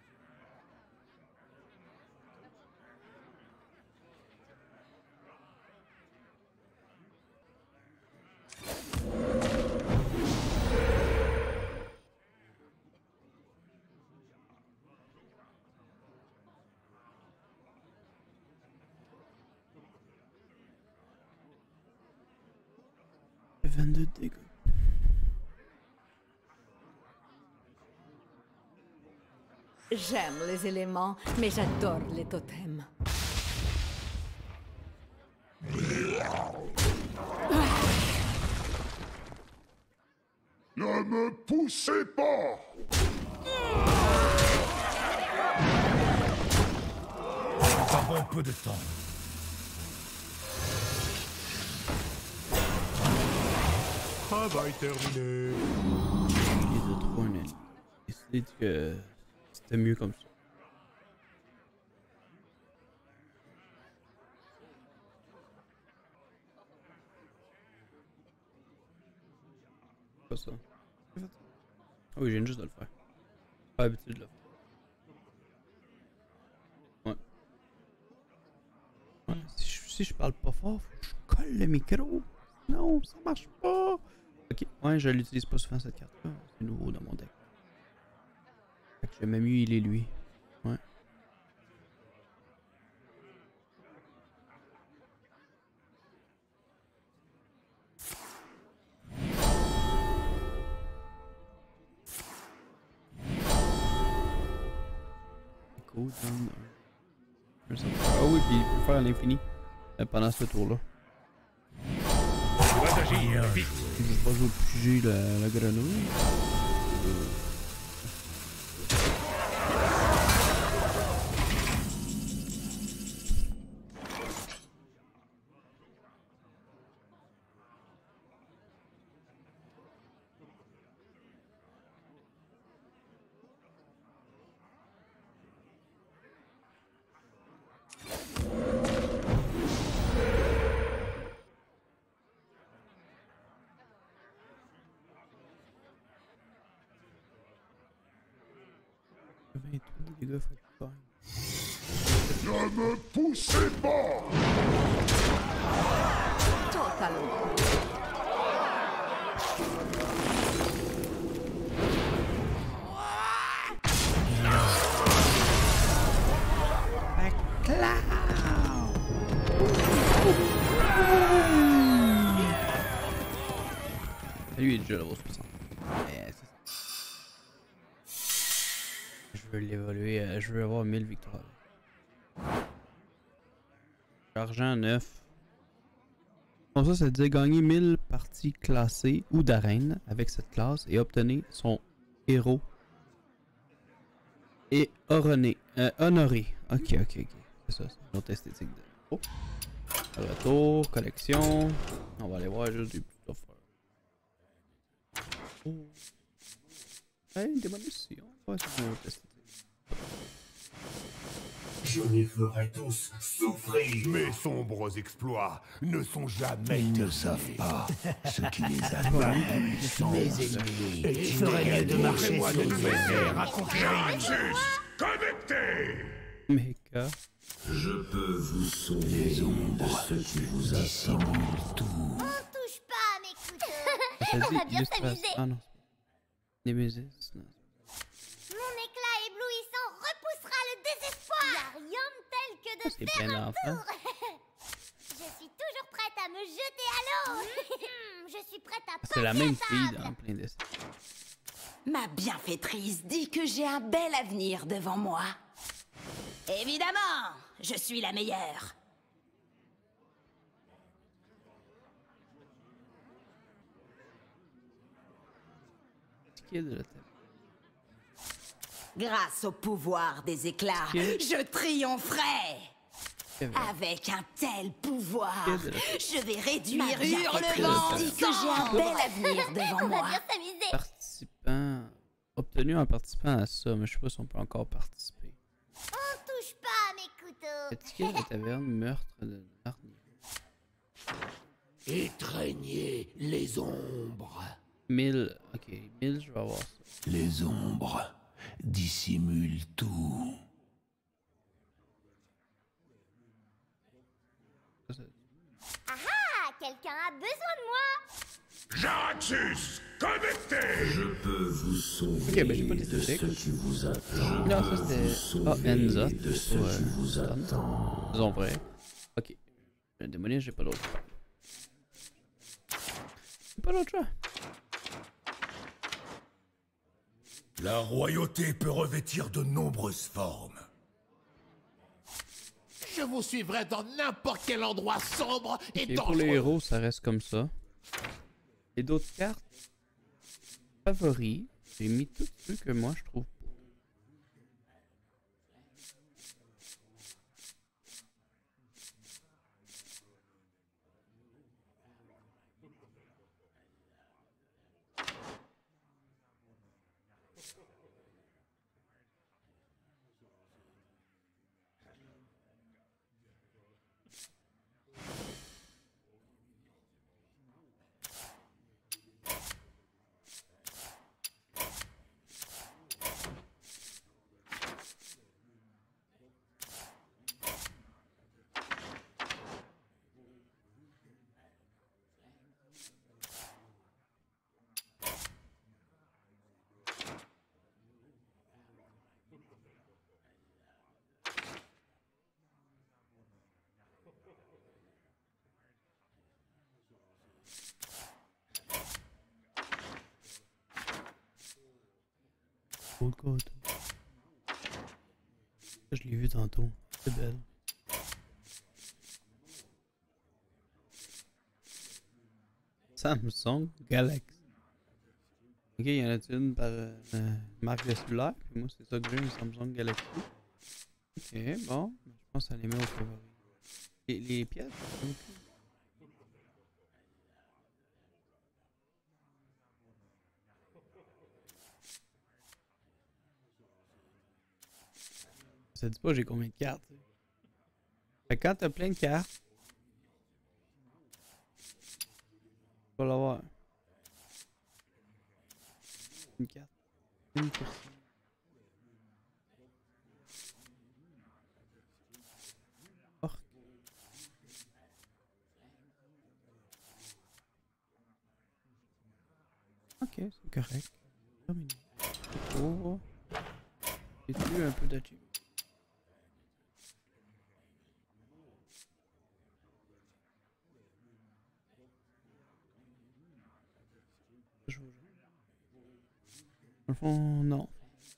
« 22 dégâts. J'aime les éléments, mais j'adore les totems. Ne me poussez pas! Nous avons peu de temps. Travail terminé. Il est de trop un ennemi. J'ai décidé que c'était mieux comme ça. Pas ça. Ah oui, j'ai juste de le faire. Pas l'habitude de le faire. Ouais. Ouais. Si je parle pas fort, faut que je colle le micro. Non, ça marche pas. Ok, ouais, je l'utilise pas souvent cette carte-là. C'est nouveau dans mon deck. Fait que j'aime mieux il est lui. Ouais. cooldown. Ah oui, puis il peut faire à l'infini pendant ce tour-là. Tu dois agir, vite. Je vais pas jouer piger la grenouille. Les gars, faites pas. Ne me poussez pas! Totalement. Lui il est déjà level 60. Je veux l'évoluer, je veux avoir 1000 victoires. Argent 9. Bon, ça dit gagner 1000 parties classées ou d'arène avec cette classe et obtenir son héros et honoré. Ok. C'est ça, c'est notre esthétique de. Oh. Retour, collection. On va aller voir juste des petites affaires. Oh. Hey, une démolition. Ouais, c'est notre esthétique. Je les ferai tous souffrir. Mes sombres exploits ne sont jamais. Ils ne savent pas ce qui les anime. Mes ennemis. Et il ferait mieux de marcher sur de nouvelles terres à conquérir. Connecté. Mecha. Je peux vous sauver les ombres de ce qui vous assimile tout. On touche pas à mes couteaux. On va bien s'amuser. Ah non. Nemesis. Non. Mon éclat éblouissant repoussera le désespoir. Y a rien de tel que de faire un tour. Je suis toujours prête à me jeter à l'eau. Je suis prête à passer. C'est la même fille dans plein de. Ma bienfaitrice dit que j'ai un bel avenir devant moi. Évidemment, je suis la meilleure. Grâce au pouvoir des éclats, je triompherai. Avec un tel pouvoir, je vais réduire hurlement. Dit que j'ai un bel avenir devant moi. Participant obtenu en participant à ça, mais je sais pas si on peut encore participer. On touche pas à mes couteaux. Étiquette de la taverne, meurtre de Narnia. Étreignez les ombres. 1000, ok, 1000, je vais avoir ça. Les ombres dissimulent tout. Ah, quelqu'un a besoin de moi. Jaraxxus, connecté. Je peux vous sauver ok, ben j'ai pas de ce qui vous attend. Non, ça c'était. Ah, Enza. De ce qui vous attend. Disons vrai. Ok. Le démonien, j'ai pas d'autre choix. J'ai pas d'autre choix. La royauté peut revêtir de nombreuses formes. Je vous suivrai dans n'importe quel endroit sombre et dangereux. Pour les héros, ça reste comme ça. Et d'autres cartes favoris, j'ai mis tous ceux que moi je trouve. Je l'ai vu tantôt. C'est belle. Samsung Galaxy. Ok, il y en a une par marque de cellulaire. Puis moi, c'est ça que j'ai, une Samsung Galaxy. Ok, bon. Je pense à les mettre au favori. Les pièces, ça dit pas j'ai combien de cartes. Fait que quand t'as plein de cartes, tu vas l'avoir. Une carte. Une carte. Ok, c'est correct. Terminé. Oh. J'ai tué un peu d'achievement. Dans le fond, non.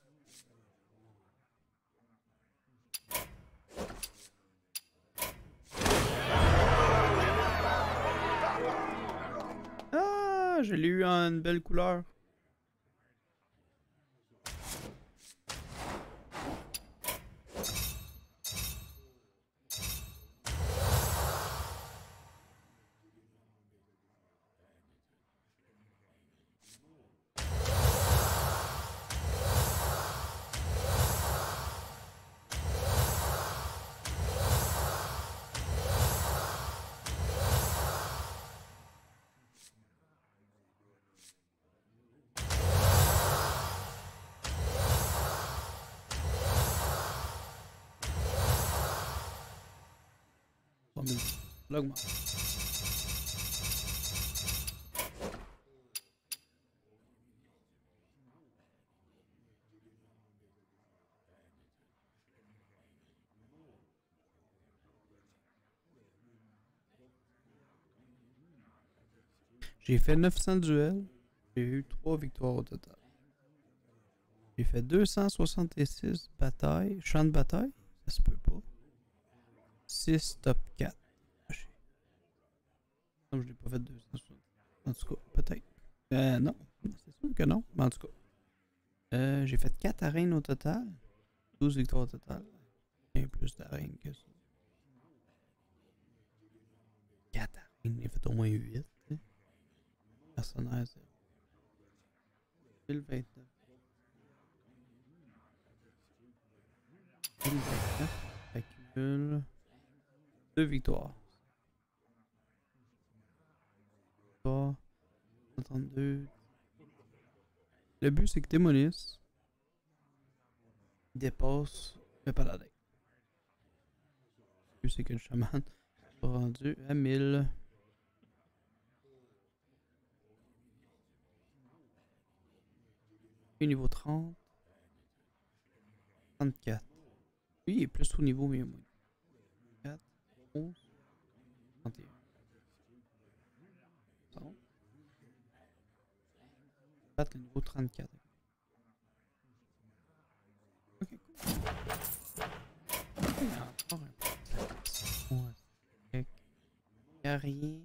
Ah, je l'ai eu en une belle couleur. L'augmente. J'ai fait 900 duels. J'ai eu 3 victoires au total. J'ai fait 266 batailles. Champs de bataille? Ça se peut pas. 6 top 4. Non, je l'ai pas fait 260. En tout cas, peut-être. Non. C'est sûr que non. Mais en tout cas. J'ai fait 4 arènes au total. 12 victoires au total. Bien plus d'arènes que ça. 4 arènes. J'ai fait au moins 8. Personnage. 2029. 2029. Accumule 2 victoires. 62. Le but c'est que Démolis dépasse le paladin. Le but c'est que le chaman soit rendu à 1000. Et niveau 30. 34. Lui il est plus au niveau mais moins. 4, 11, 31. Le niveau 34. Ok, cool. Encore un peu. Carrier.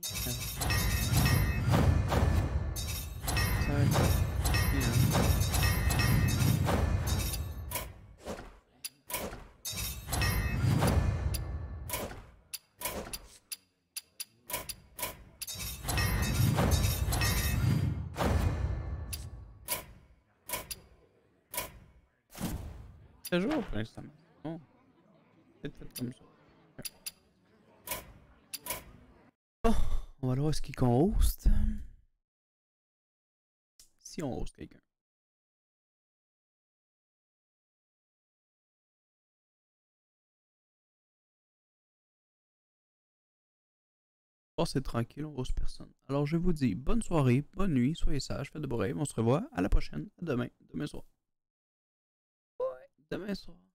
Toujours pour l'instant. Bon. Peut-être fait comme ça. Bon, on va voir ce qu'on host. Si on host quelqu'un. Oh, c'est tranquille, on host personne. Alors je vous dis bonne soirée, bonne nuit, soyez sages, faites de beaux rêves, on se revoit à la prochaine, à demain, demain soir. Ouais, demain soir.